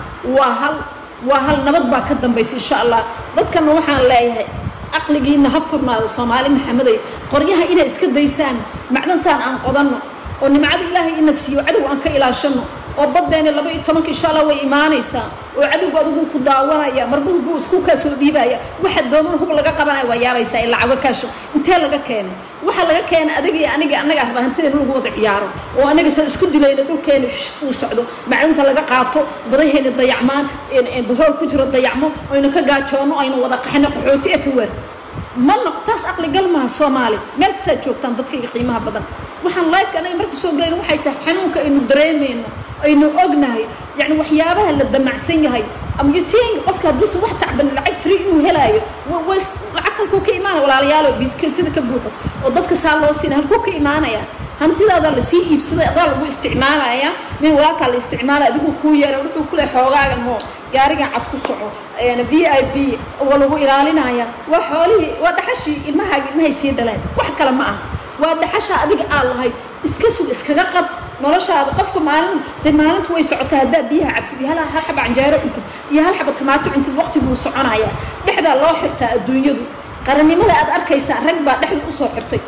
Speaker 2: وهل نبض باكدم بس إن شاء الله ضد كان وحنا لايه عقلي إن هفرنا الصومالي محمدي قريها إلى إسكت ديسان معناتها عن قضنا وإن معاد إلهي إن السيو عدو أنك إلى شنو وبدأنا لبي تمك إن شاء الله وإيمانيسا وعدو قادو كداورا يا مربوط بوس كوكا سوديبا يا واحد دومر هو لقى قبنا ويا بيسا إلا عجوا كاشو أنت لقى كان واحد لقى كان أدقي أنا قاعد بهنتين نلقوا وضع عياره وأنا قص اسكت لي لدول كان وسعدو مع أنت لقى قاطو بديه الضيعمان إن بهول كجر الضيعمان وإنك قاعد وإنه وضع حنا قحوتي أفور ما نقطاس أقل قلمها الصومالي مالك ساتشوكتان dadkii qiimaha badan waxaan live ka anaga markuu soo galay waxay tahay xanuunka inuu dareemayno aynu ognahay yani waxyaabaha la damacsan yahay am yatiin qofka haduu wax tacban lacag free inuu helayo was lacag halku ka iimaanay walaalayaal bidka sida ka buuxo oo dadka saa loo siin halku ka iimaanaya hantidaada la sii iibsaday adaa lagu isticmaalaya min walaalka la isticmaala adigu ku yeero wuxuu kule xoogaaga mo gaariga cad ku soco yani VIP oo lagu ilaalinaya waa xoolihi waa dhaxashii ilmahay sii dhaleen wax kale ma ah waa dhaxasha adiga aan lahay iska sug iskaga qab noloshaada qofka maalinta way socotaa hadaa biyaha cabtid hal xaba canjeero cunto iyo hal xaba tamaato cunto waqtigu soconaya dhexda loo xirtaa adduunyadu qaranimada aad arkaysaa rag baa dhexda u soo xirtay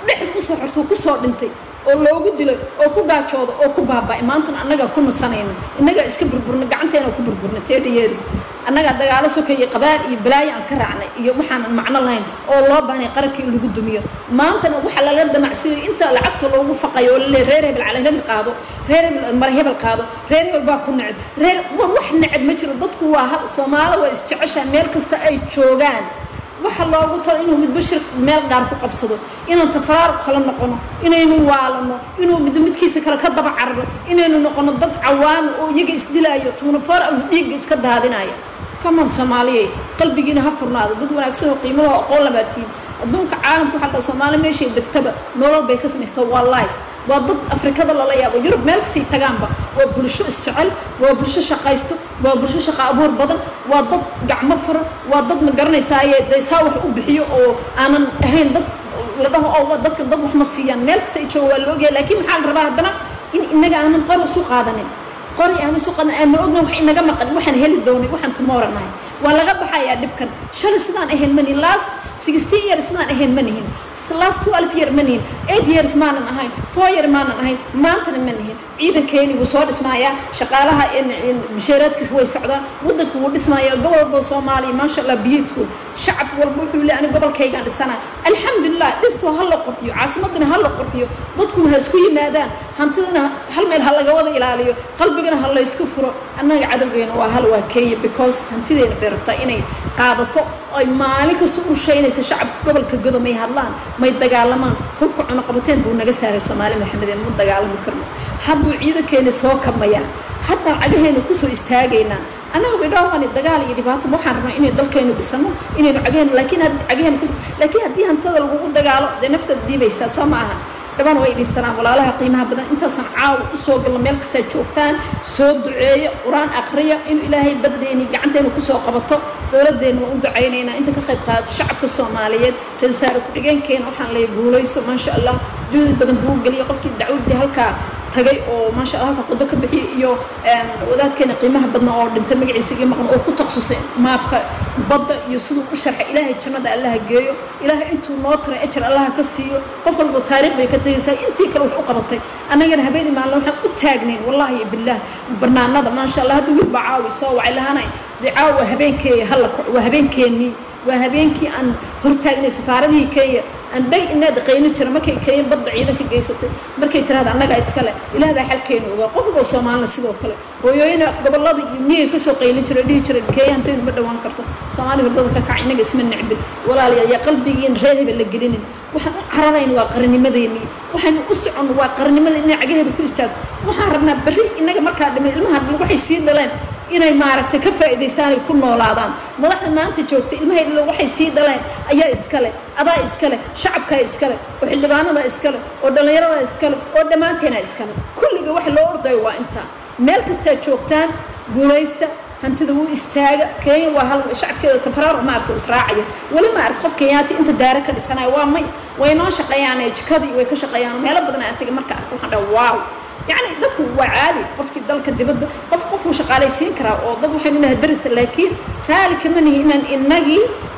Speaker 2: ku soo dhintay oo loogu dilay oo ku gaajoodo oo ku baabay maanta annaga ku nasanayna innaga iska burburna gacanteena ku burburna teedheyeeris annaga dagaalo sokeeyay qabaal iyo balaayo aan ka raacnay iyo waxaan macno lahayn oo loo baahnay qaranka in lagu dumiyo maanta waxa la la damacsiyo inta lacagta loogu faqayo oo la reer hebel calaamad qaado reer marhebel qaado reer hebel baa ku nacib reer wax nacib ma jiro dadku waa hal Soomaali waa isjeceshaa meel kasta ay joogaan waxa loogu talo inuu mid bashir meel gaar ku qabsado inaan tafaraar kala noqono inaynu waalano inuu midkiisa kala ka daba carro inaynu noqono dad cawaan oo iyaga isdilaayo tuunafar oo dhiig iska daadinaya kaman Soomaaliyeed qalbigiina ha furnaado dad wanaagsan oo qiimo leh oo aqoon labaatiin adduunka caalamku waxa Soomaali meeshay degtaba nolol bay ka samaystaa wallahi waa dad Afrikada la yaabo Yurub meel kasii tagaanba waa bulsho isjecel waa bulsho shaqaysto waa bulsho shaqo abuur badan waa dad gacmo furan waa dad ma garanaysaa deesaa wax u bixiyo oo aanan ahayn dad la dhaho oo dadka dad wax ma siiyaan meel kasii joogo waa loo geeyay laakiin maxaa la rabaa hadana in inaga aanan qor u soo qaadanin qori aan soo qaadan aan ogna wax inaga maqan waxaan heli doonay waxaan tomorrow waa laga baxayaa dhibkan shalay sidaan ahayn mani last 16 years sidaan ahayn manihin last 12 years manihin 8 years maanan ahayn 4 years maanan ahayn maantana manihin ciidankeeni wuu soo dhismayaa shaqaalaha in bishaaraadkiisa way socdaan wadanku wuu dhismayaa gobolka Soomaaliya ma sha Allah beautiful shacab walba wuxuu leeyahay gobolkayga dhisana alxamdulillah dhisto hal la qurxiyo caasimadna hal la qurxiyo dadkuna ha isku yimaadaan hantidana hal meel hal laga wada ilaaliyo qalbigana hal la isku furo annaga cadawgeena waa hal waa keeyay because hantideena beerta inay qaadato ay maalin kasta u sheeynaysa shacabka gobolka Godomay hadlaan may dagaalamaan hubka cuna qabateen buu naga saaray Soomaali Maxamed ee mud dagaalami karno hadduu ciidankeena soo kamaya hadda cagaheena ku soo istaagayna anaga bidhaawani dagaal iyo dhibaato waxaan rabnaa inay dalkeenu dhisano inaynu cagaheena laakiin haddii hantada lagu dagaalo de nafta diibaysa Soomaaliya dabaan way idinsanaa walaalaha qiimaha badan intaasan caaw u soo galno meel kasta joogtaan soo duceeyo quraan aqriyo in ilaahay badeeni gacanteena ku soo qabato dawladeena u duceyneynaa inta ka qayb qaadato shacabka Soomaaliyeed ra'iisul wasaare ku-xigeenkeena waxaan la guulayso ma sha Allah juhud badan buu galiyay qofkii dacwadii halka tagay oo ma sha Allah qoddo ka bixiyay iyo wadaadkeena qiimaha badan oo dhintay magaciisa iyo maqan oo ku takhasusay maabka badda iyo sidoo u sharxay ilaahay jannada Allah geeyo ilaahay intuu noo taray ajir Allah ka siiyo qof walba taariikh bay ka tagaysaa intii kale wax u qabatay anagana habeen maalin waxaan u taagnayn wallahi billah barnaamijada ma sha Allah haduu bacaawi soo wacay lahaanay dicaawa habeenkii hal waa habeenkeeni waa habeenkii aan hortaagnay safaaradii Kenya aan day inaad qeyno jira markay Kenya badda ciidanka geysatay markay tiraahdo annaga iskale ilaahay baa xalkeena uga qof oo Soomaaliya sidoo kale hooyooyina gobolada miyiga ka soo qeylin jiray dhigi jiray Kenya inta ma dhawaan karto Soomaaliya hordada ka kac inaga isma nicbil walaalayaal ya qalbigiin reehib la gelinin waxaan u cararayna waa qarnimadeeni waxaan u socon waa qarnimadeeni cagaheeda ku istaago waxaan rabnaa bari inaga markaa dhimay ilmaha waxay sii dhaleen inay maaragtay ka faa'iideystaan ku noolaadaan madaxda maanta joogta ilmaheeda waxay sii dhaleen ayaa iskale adaa iskale shacabka iskale oo xildhibaanada iskale oo dhalinyarada iskale oo dhamaanteena iskale kulliga wax loo orday waa inta meel kasta joogtaan guulaysta hantida uu istaaga Kenya waa hal shacabkeeda tafaraar ma arko israaciya wala ma arko qof Kenyaati inta daara ka dhisanay waa may way noo shaqeeyaan jikadii way ka shaqeeyaan meel badan aan tagay marka arko waxaan dhaw waaw يعني dadku waa caadi qofkii dalka dibadda qof uu shaqaalaysiin kara oo dad waxay leeyahay daris laakiin raali kama nihiin inagi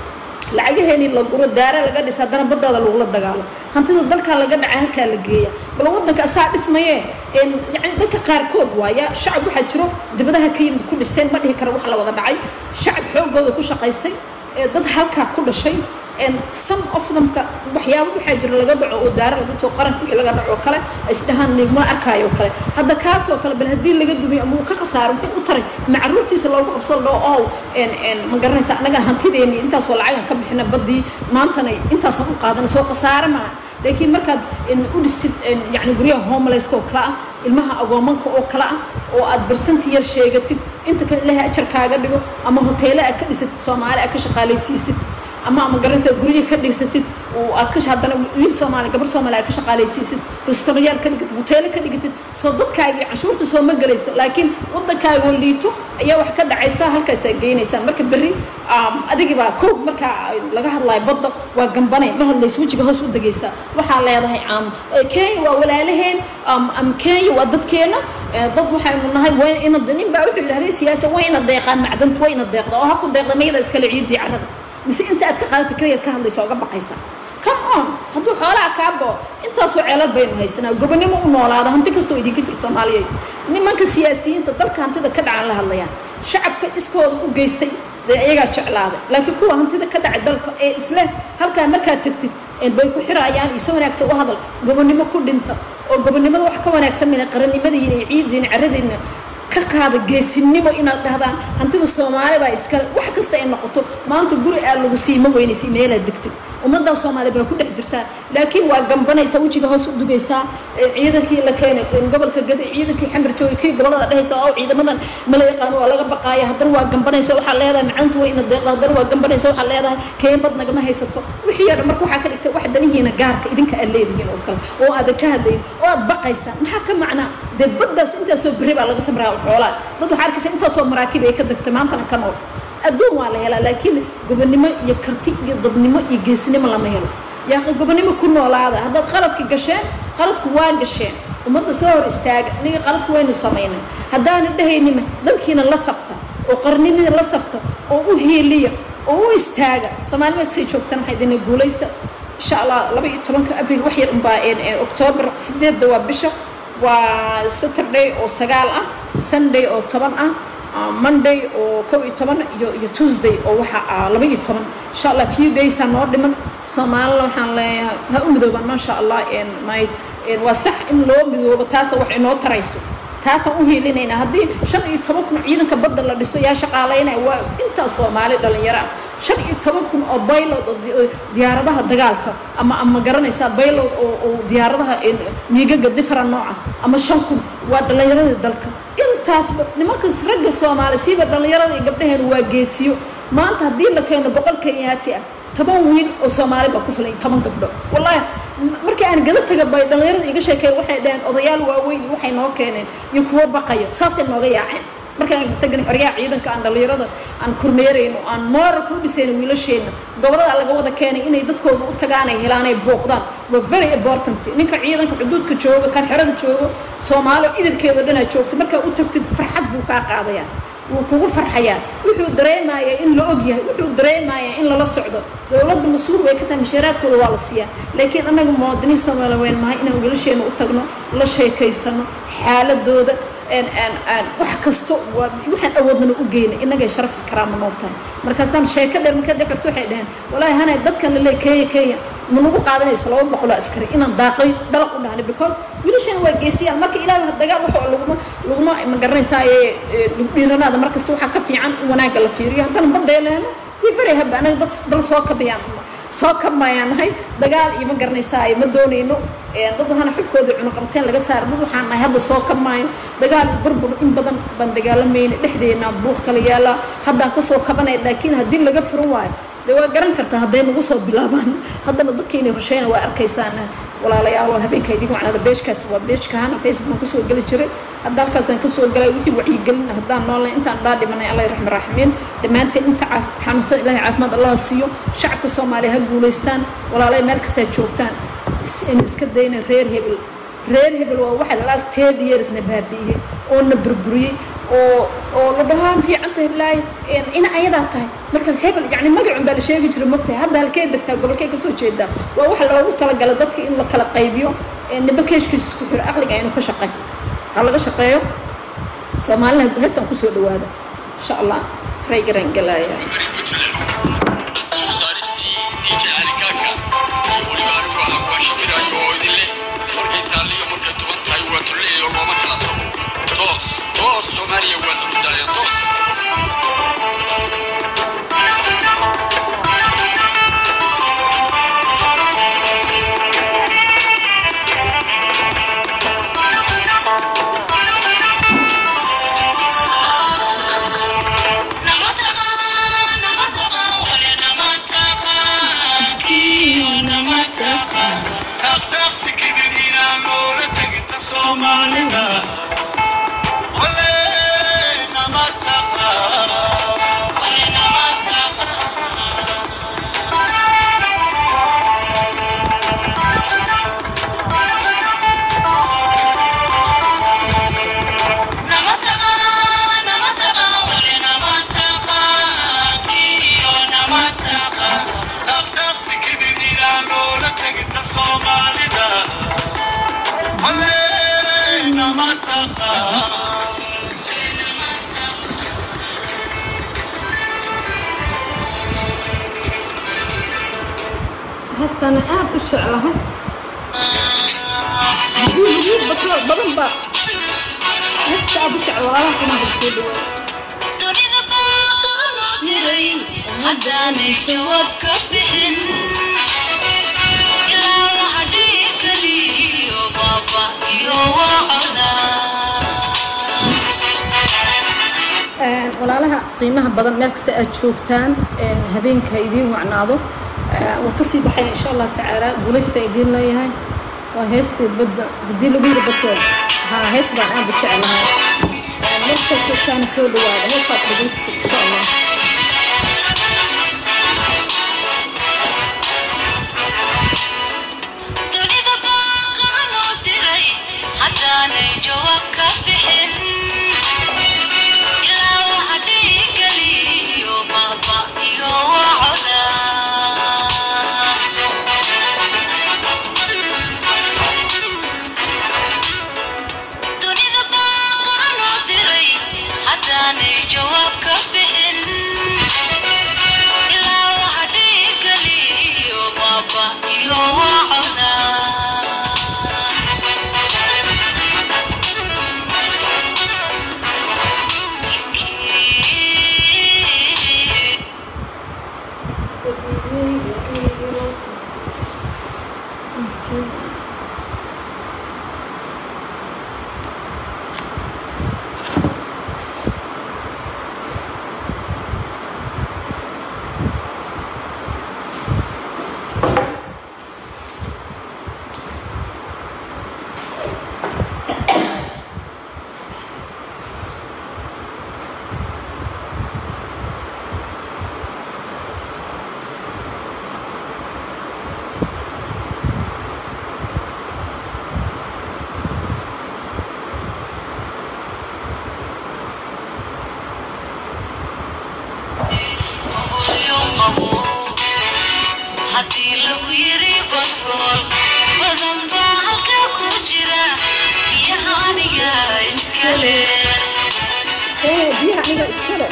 Speaker 2: lacagaheeni la guro daara laga dhis haddana baddaada lagula dagaalo hantida dalkaa laga dhaca halkaa la geeya bal waddanka asaa dhismaye yani dadka qaarkood waaya shacab waxaa jiro dibadaha ka yimid ku dhisteen ma dhihi kara wax la wada dhacay shacab xoogooda ku shaqaystay dad halkaa ku dhashay some of them waxyaabo waxaa jira laga dhaco oo daara lagu soo qaranka wixii laga dhaco kale isdhahaan nigma arkaayo kale hadda kaasoo kale bal haddii laga dumiyo ama uu ka khasaaro wuxuu u taray macruurtiisa loogu qabsado loo oo ma garanaysa annaga hantideeni intaasoo lacagan ka bixina baddii maantana intaasaan u qaadana soo khasaare maaha laakiin markaad u dhistid yani guryaha homelesska oo kale ah ilmaha agoomanka oo kale ah oo aad barsanti yar sheegatid inta kale ilaahay ajar kaaga dhigo ama hoteele aad ka dhisatid soomaali aad ka shaqaalaysiisid ama garanaysa guriga ka dhigsatid oo aad ka hadana wiil Soomaali gabar Soomaali aad ka shaqaalaysiisid restaurant ka dhigtid hotel ka dhigtid soo dadkaaga cashuurta soo ma galayso laakiin wadankaaga liito ayaa wax ka dhacaysa halkaas ay geynaysa marka bari adiga baa koob marka laga hadlayo badda waa gambanay ma hadlayso wajiga hoos u dagaysa waxa leedahay Kenya waa walaalaheen Kenya waa dadkeena dad waxaynu nahay waa in nin baa wuxuu yiraahday siyaasad waa in deeqaan macdanta waa in deeqda oo ha ku deeqda meeyada iska ciidii carrada mise inta aad ka qaadato kaliya ka hadlayso uga baqaysa come on hadduu xoolaha kaabo intaasoo ceelal baynu haysanaa gobonimo u noolaada hanti kastoo idinka jirto Soomaaliyeed nimanka siyaasiyiinta dalka hantida ka dhacan la hadlayaan shacabka iskooda u geystay iyaga jeclaada laakiin kuwa hantida ka dhacay dalka ee isla halka markaa tagtid bay ku xiraayaan isoo wanaagsan u hadal gobonimo ku dhinta oo gobonimada wax ka wanaagsan min qaranimada iyo ciidina carradina ka qaada geesinimo inaad dhahdaan hantida Soomaali baa iska wax kasta ay noqoto maanta guri aad lagu siimo weynaysi meel aad degtid ummadda Soomaali baa ku dhex jirta laakiin waa gambanaysa wajiga hoos u dugaysa ciidankii la keenay gobolka gad ciidankii xamar joogay gobolada dhexaysa oo ciidamadan ma la yaqaan waa laga baqaaya haddana waa gambanaysa waxa leedahay macaantu waa in deeqda haddana waa gambanaysa waxa leedahay keen bad nagama haysato wixii yar marka waxa ka dhigtay wax danihiina gaarka idinka aad leedihiin oo kale oo aad ka hadlayn oo aad baqaysa maxaa ka macna dibaddaas inta soo bari baa laga samraa xoolaa dad waxa arkaysa inta soo maraakiib ay ka dagtay maantana ka nool adduun waa la helaa laakiin gobonimo iyo karti iyo dadnimo iyo geesinimo lama helo yaa gobonimo ku noolaada haddaad qaladka gasheen qaladku waa gasheen ummadda soo hor istaaga aniga qaladku waynu samaynay haddaan dhahaynin dalkiina la safta oo qarnimada la safta oo u heeliya oo u istaaga Soomaaliya waxay joogtaan waxay idin guulaysta insha Allah 12 Abriil wax yar baa October 8 waa bisha waa Saturday oo 9 ah Sunday oo 10 ah Monday oo 12 iyo Tuesday oo waxa 12 insha Allah few days aan noo dhiman Soomaaliya waxaan leeyahay ha u midooban ma sha Allah waa sax in loo midoobo taas wax inoo tarayso taas aan u heelinayna haddii 15 ciidanka badda la dhiso yaa shaqaaleynay waa inta Soomaali dhalinyaro 15 oo pilot diyaaradaha dagaalka ama garanaysa pilot oo diyaaradaha miigaga different nooca ama 5 waa dhalinyarada dalka intaas nimankaas ragga Soomaali siiba dhalinyarada gabdhaheena waa geesiyo maanta haddii la keeno 100 Kenyaati ah 10 wiil oo Soomaali ba ku filan 10 gabdho wallahi marka aan gada taga bay dhalinyarada iga sheekay waxay dhahan odayaal waaweyn waxay noo keeneen iyo kuwa baqayo saasay nooga yaaceen marka aan tagnay xorriyaha ciidanka aan dhalinyarada aan kormeerayno aan moor ku dhisayno wiilasheena gobolada laga wada keenay inay dadkooda u tagaan ay helaan ay booqdaan waa very important ninka ciidanka xuduudka jooga kan xerada jooga Soomaali idirkeeda dhana joogto marka u tagtid farxad buu ka qaadayaa wuu kugu farxayaa wuxuu dareemayaa in la og yahay wuxuu dareemayaa in la socdo dawladda mas'uul way ka tahay mishaaraadkooda waa la siiyaa laakiin anaga muwaadiniin Soomaali weyn ma inaan wiilasheena u tagno la sheekaysano xaaladooda wax kasto waxaan awoodna u geeyay inaga sharaf karaama noo tahay markaasaan sheeko dheer marka dhigto waxay dhahan walaahi hanay dadkan la leeyahay ma nagu qaadanayso 200 askari inaan daaqay dalaq u dhahnay because wiilashan waa geesiyaan marka ilaahay dagaal waxa laguma ma garanaysaa dhiiranaada markasta waxa ka fiican wanaaga la fiiriyo haddana badeelana very happy anaga dad dal soo kamayaan hay dagaal iyo ma garanaysaa ma doonayno dad waxaan xubkooda cuno qabteen laga saar dad waxaan nahay hadda soo kamayn dagaal burbur in badan baan dagaalamayna dhexdeena buuq kala yaala haddaan ka soo kabanay laakiin haddii laga furan waayo waa garan kartaa hadday nagu soo bilaabaan haddana dadkeena rusheena waa arkaysaan walaalayaal habeenkaydii macnada beeshkaas waa beeshkaana Facebook ka soo gali jiray hadda halkaasaan ka soo galay wixii wacyi gelin haddaan noolay intaan dhaa dhimanay Allah yarxam raaximiin dhamaanteen inta xanuunsan Ilaahay caafimaad Allah siiyo shacabka Soomaaliya ha guuleystaan walaalay meel kasta joogtaan in iska dayna reer hebel waa waxa last 10 years na baabi'iyay oo na burburiyay oo la dhahaan fiicanta heblaay ina ayadaa tahay markaad hebel yani magacun baa la sheegi jiray mogtahay hadda halkee degtaa gobolkee kasoo jeedaa waa waxa loogu talagalay dadka in la kala qaybiyo niba keeshkiisa isku xiro aqliga aynu ka shaqeyn ha laga shaqeeyo soomaalina heestan kusoo dhawaada insha allah raygaran galaya
Speaker 3: toos Soomaaliya waa hurdaya toos Somalida
Speaker 2: هستنا أنا بشعلها يجيب بطلع بدن بقى هسه أبو شعلها كنا بالسودو
Speaker 4: تريد باقي هداني جواب كفحن إلا وحديك لي يا بابا يا وعدا
Speaker 2: walaalaha qiimaha badan meel kasta aad joogtaan habeenka idiin wacnaado waan kasii baxaya insha allah tacaala guulaysta idiin leeyahay waa heestii badda haddii lagu yiri badkood haa hees baan aad u jecelahay meel kasta joogtaan soo dhawaada heestaad dhegeysta insha allah
Speaker 4: تريد باقي نوتري هداني جواب كفحن جواب كفحن إلا وحديك لي يا بابا يا وعدا haddii lagu yiri badkool badan baa halka ku jira biyaha aniga iskale
Speaker 2: biyaha aniga iskale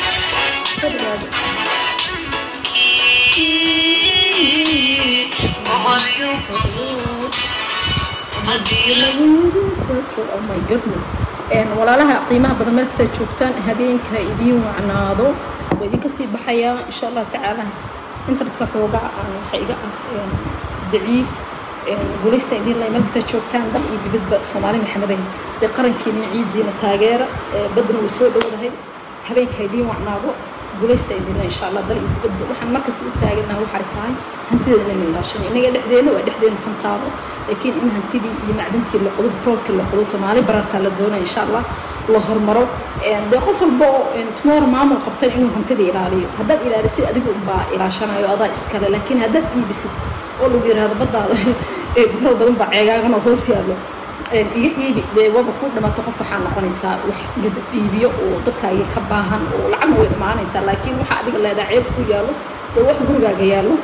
Speaker 2: oh my goodness walaalaha qiimaha badan meel kasta joogtaan habeenka idiin wacnaado waa idinka sii baxayaa insha allah tacaala internetka xoogaa aan waxa iga ah daciif guulaysta idiin lay meel kasta joogtaan bal iyo dibadba Soomaali maxameday dee qarankeena ciidiina taageera badna way soo dhowdahay habeenka idiin wacnaado guulaysta idiin lay insha allah dal iyo dibadba waxaan markas u taaganahay waxay tahay hantideena la ilaashan inaga dhexdeena waa dhexdeena tantaado laakiin in hantidii iyo macdantii la qodo troolka la qodo Soomaali bararta la doona insha allah la hormaro dee qof walba tomorrow maamul qabtan inuu hantida ilaaliyo haddaad ilaalisid adigu baa ilaashanayo adaa iskale laakiin haddaad iibisid oo lagu yiraahdo baddaada bitrool badan baa ceegaagan oo hoos yaalo iga iibi dee waba ku dhamato qof waxaa noqonaysaa wax gada iibiyo oo dadkaaga ka baahan oo lacagna way dhamaanaysaa laakiin waxaa adiga leedahay ceeb ku yaallo oo wax gurigaaga yaallo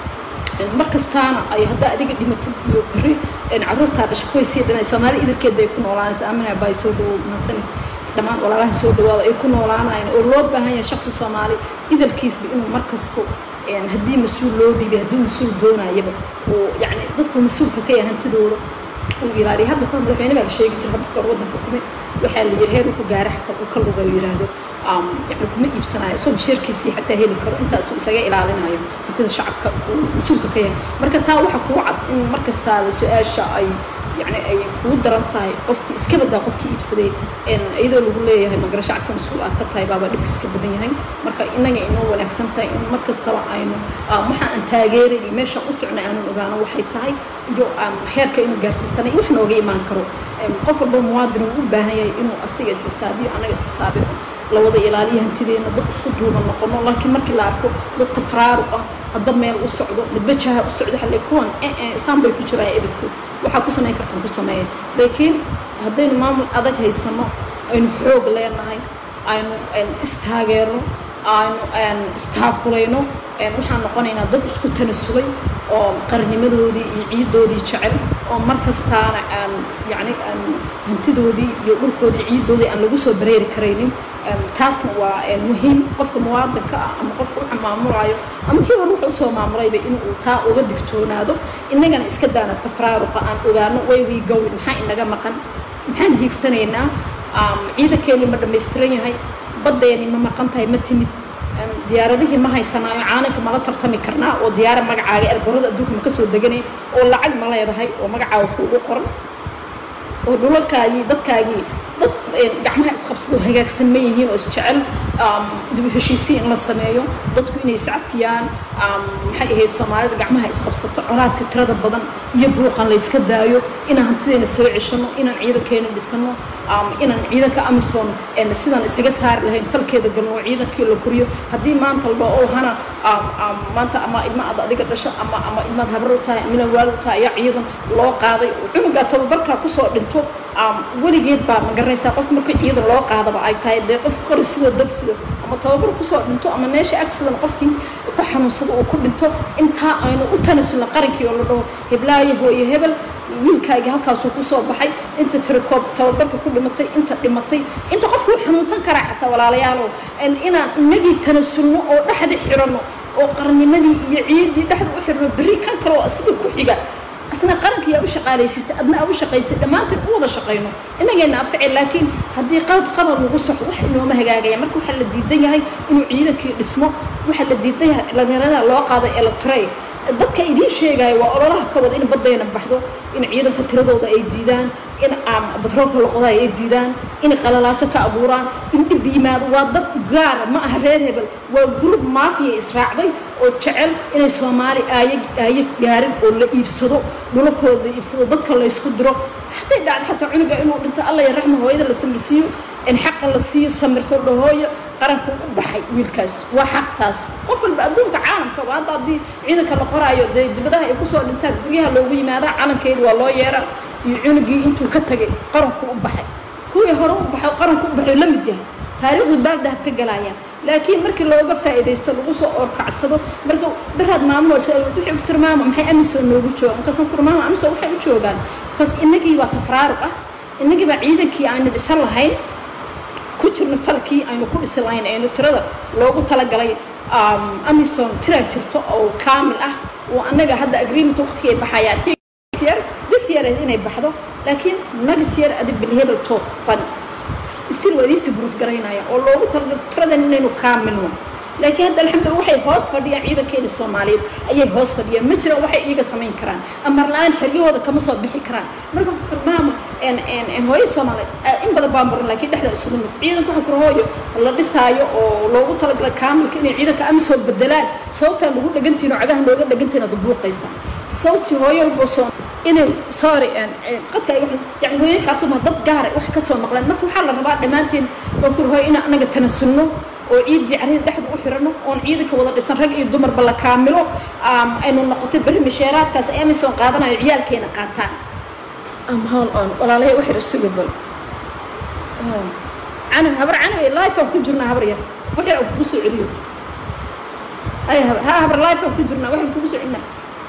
Speaker 2: markastaana ay haddaa adiga dhimatid iyo beri carruurtaa dhasha kuway sii dhanay soomaali idarkeed bay ku noolaanaysaa amina baa soo dhawow mansani dhammaan walaalaha soo dhawaada ay ku noolaanayaan oo loo baahan yahay shakhsi soomaali idarkiisba inuu markasto haddii mas-uul loo dhiibay hadduu mas-uul doonayaba oo yacni dadku mas-uulka ka yahay hantidooda uu ilaaliya hadda kahor madaxweyne baa la sheegi jira hadda kahor waddanka kume waxaa la yidhi heer wuxuu gaara xataa uu ka lugayo yidhaahdo يعني كم يبصناي سو بشركة سي حتى هي الكر أنت سو سجى إلى علينا يوم مثل الشعب مسؤول كيان مركز تاو حكوا وعد إن مركز تاو سؤال شاي يعني أي ودرن تاي قف إسكبد ده قف كي يبصدي إن إذا لو ليه هاي مقرش شعب مسؤول أكتر تاي بابا اللي بيسكبد هاي مركز إننا إنه ولا أحسن تاي إن مركز تاو عينه محا أن تاجر اللي ماشى أسرنا أنا وجانا وحيد تاي يو حير كإنه جالس السنة وإحنا وجاي ما نكرو قفر بمواد وبهاي إنه أصيغ إسحابي أنا إسحابي لو وضع إلاليه هنتدين ضد اسكت دوما نقول لكن مركي لاركو ضد تفرارقة هضم ميل السعودة بدبتشها السعودة حل يكون سام بيكون شراء إبدكو وحكو سنة كرتون كو سنة لكن هدين مامل أدك هاي السنة إنه حوق لنا هاي إنه استهاجروا إنه استهاكلينه waxaan noqonaynaa dad isku tanasugay oo qarnimadoodii iyo ciidoodii jecel oo markastaana aan yani aan hantidoodii iyo dhulkoodii ciidoodii aan lagu soo bareeri karaynin taasna waa muhiim qofka muwaadinka ah ama qofka waxa maamulayo ama kii hore wuxuu soo maamulayba inuu taa uga digtoonaado innagana iska daana tafraaruqa aan ogaano way wii gowin maxaa inaga maqan maxaan hiigsanaynaa ciidankeeni ma dhammaystiran yahay baddeeni ma maqan tahay ma timid ديارته ما هي صناعة عانك ما لا ترتمي كرنا وديار مجعة الجرود أدوك مكسر دجني ولا عج ما لا يرهاي ومجعة وقرن ودول كاي ضد كاي ضد جمعها إسقبصلو هيك سميه هنا واستشعل دبي في شيء سين ما سمايو ضد كوني سعفيان حاجة هي سمارة جمعها إسقبصت عرات كترة بدن يبروق على إسكدايو إن هنتدين السوي عشانو إن عيدا كانوا بسنو إن عيدا كأمسون إن سيدنا إسقى صار لهين فلك هذا جنوا عيدا كيلو كوريو هدي ما أنت الله أو هنا ما أنت أما إما أضيق الرشا أما إما هبروتها من الوالدها يا عيدا الله قاضي وعمق تبركها كسر بنتو ولي جيد بقى مقرنسا قف مركي عيدا الله قاضي بقى تاي ده قف قرص ده دبس أما تبرك كسر بنتو أما ماشي أكسر قفكي كحنو صدق وكل بنتو أنتها أينو أتنسل قرنكي ولا ده هبلاي هو يهبل wiilkaaga halkaasuu ku soo baxay inta tirkoob tababarka ku dhimatay inta dhimatay inta qofku xanuunsan kara xataa walaalayaal inaan inagii tanasulno oo dhaxda xirano oo qarnimadii iyo ciidii dhaxda u xirno bari kan kale oo asiga ku xiga asna qaranka yaa u shaqaaleysay adna u shaqaysay dhamaanteen u wada shaqayno inagayna afcil laakiin haddii qadar lagu sax wax inooma hagaagaya marka waxa la diidan yahay inuu ciidankii dhismo waxa la diidan yahay dhalinyarada loo qaaday electray dadka idiin sheegay waa ololaha ka wada in badayna baxdo in ciidanka tiradooda ay diidaan in batroolka la qoday ay diidaan in qalalaasa ka abuuraan in dib yimaado waa dad gaar ma aha reer hebel waa group maafiya israacday oo jecel inay Soomaali ay gaarin oo la iibsado dhulkooda iibsado dadka la isku diro haday dhacdo xataa cunuga inuu dhinto Allah ya raxmo hooyada la samisiyo in xaq la siiyo samirto dhahooyo qaranku u baxay wiilkaas waa xaqtaas qof walba adduunka caalamka waa hadii ciidanka la qoraayo dibadaha ay ku soo dhintaan guryaha loogu yimaado calankeedu waa loo yeeraa iyo cunugii intuu ka tagay qaranku u baxay kuwii hore u baxay qaranku u baxay la mid yahay taariikhdu baaldah ka galaya laakiin markii looga faa'iideysto lagu soo orkacsado marka daraad maamul soo wixii ku tilmaamo maxay amiso noogu joogan ka san tilmaamo amiso waxay u joogan kas inagii waa tafraaruq ah inagii baa ciidankii aan dhisan lahayn كتير نفلكي أنا كل سلاين أنا ترى لو قلت لك على أميزون ترى شرطة أو كامل وأنا هذا أجريمة وقتي بحياتي بس هنا بحده لكن نقص أدب بالهبل توب بن استيل وديس بروف قرينا يا الله قلت ترى إنه كامل لكن هذا الحمد لله وحي هوس فدي عيدا كين الصومالي أي هوس فدي مجرى وحي يجا سمين كران أما الآن حريو هذا كم صوب بحي كران مركب ماما إن هوي الصومالي إن بدأ بامر لكن دحلا أسلوب عيدا كم كرهوي الله بسايو أو لو قلت لك كامل كين عيدا كأم صوب بالدلال صوت اللي قلنا جنتينو عجاه لو قلنا جنتينو ضبوق قيسان صوتي هوي البصون إنه صار قد يعني هوي كاركم هضب جاري وح كسر مقلن مركب حال الرباط دمانتين بنقول هوي أنا قد تنسلنو وعيد عريض دحد وحرنه ونعيدك وضع السنرق يدمر بلا كامله إنه نقطة بري مشيرات كاس أميسون قادنا العيال كينا قاتان هون ولا ليه واحد السوق بل أنا هبر أنا لايف أو كجرنا هبر يا واحد أو كوسع عليه أي هبر ها هبر لايف أو كجرنا واحد كوسع عنا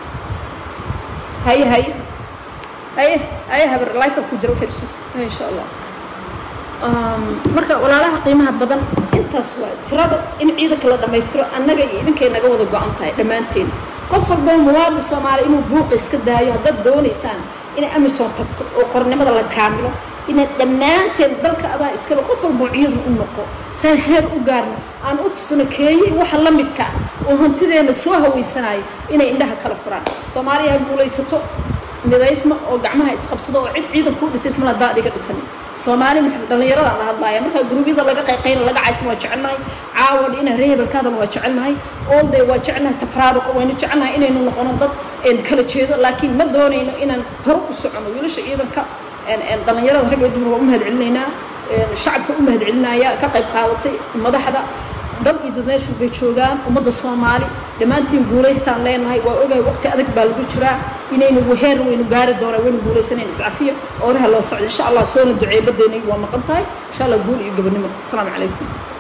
Speaker 2: هاي أي هبر لايف أو كجر واحد السوق إن شاء الله marka walaalaha qiimaha badan intaas waa tirada in ciidanka la dhameystiro annaga iyo idinkeena naga wada go'an tahay dhamaanteen qof walba muwaadin Soomaali inuu buuq iska daayo hadda doonaysaan in amisoon tagto oo qornimada la kaamilo in dhamaanteen dalka adaa iska qof walba ciidan u noqo san heer u gaarno aan u tusno keeyay waxa la midka oo hantideena soo hawaysanay inay indhaha kala furaan Soomaaliya guulaysato midaysma oo gacmaha isqabsado oo ciidan ku dhisay isma la daadiga dhisan Soomaali maxay dhalinyarada la hadlaaya marka gruubida laga qayqayn laga caytay waa jecelnahay caawad in reebelkaada waa jecelnahay all day waa jecelnahay tafraaruq wayna jecelnahay inaynu noqono dad kala jeedo laakiin ma doonayno inaan hor u socono wiilasha ciidanka dhalinyarada rag iyo dumar u mahad celinayna shacabka u mahad celinaya ka qayb qaadatay madaxda dad iyo meesha bay joogaan ummadda Soomaali dhamaantiin guuleystaan leenahay waa ogahay waqti adag baa lagu jiraa inaynu waheer waynu gaari doonaa waynu guuleysanayna iscafiyo oo raha loo socdo insha Allah soo duceeyo badeena waa maqan tahay insha Allah guul iyo gabadhnimo assalaamu calaykum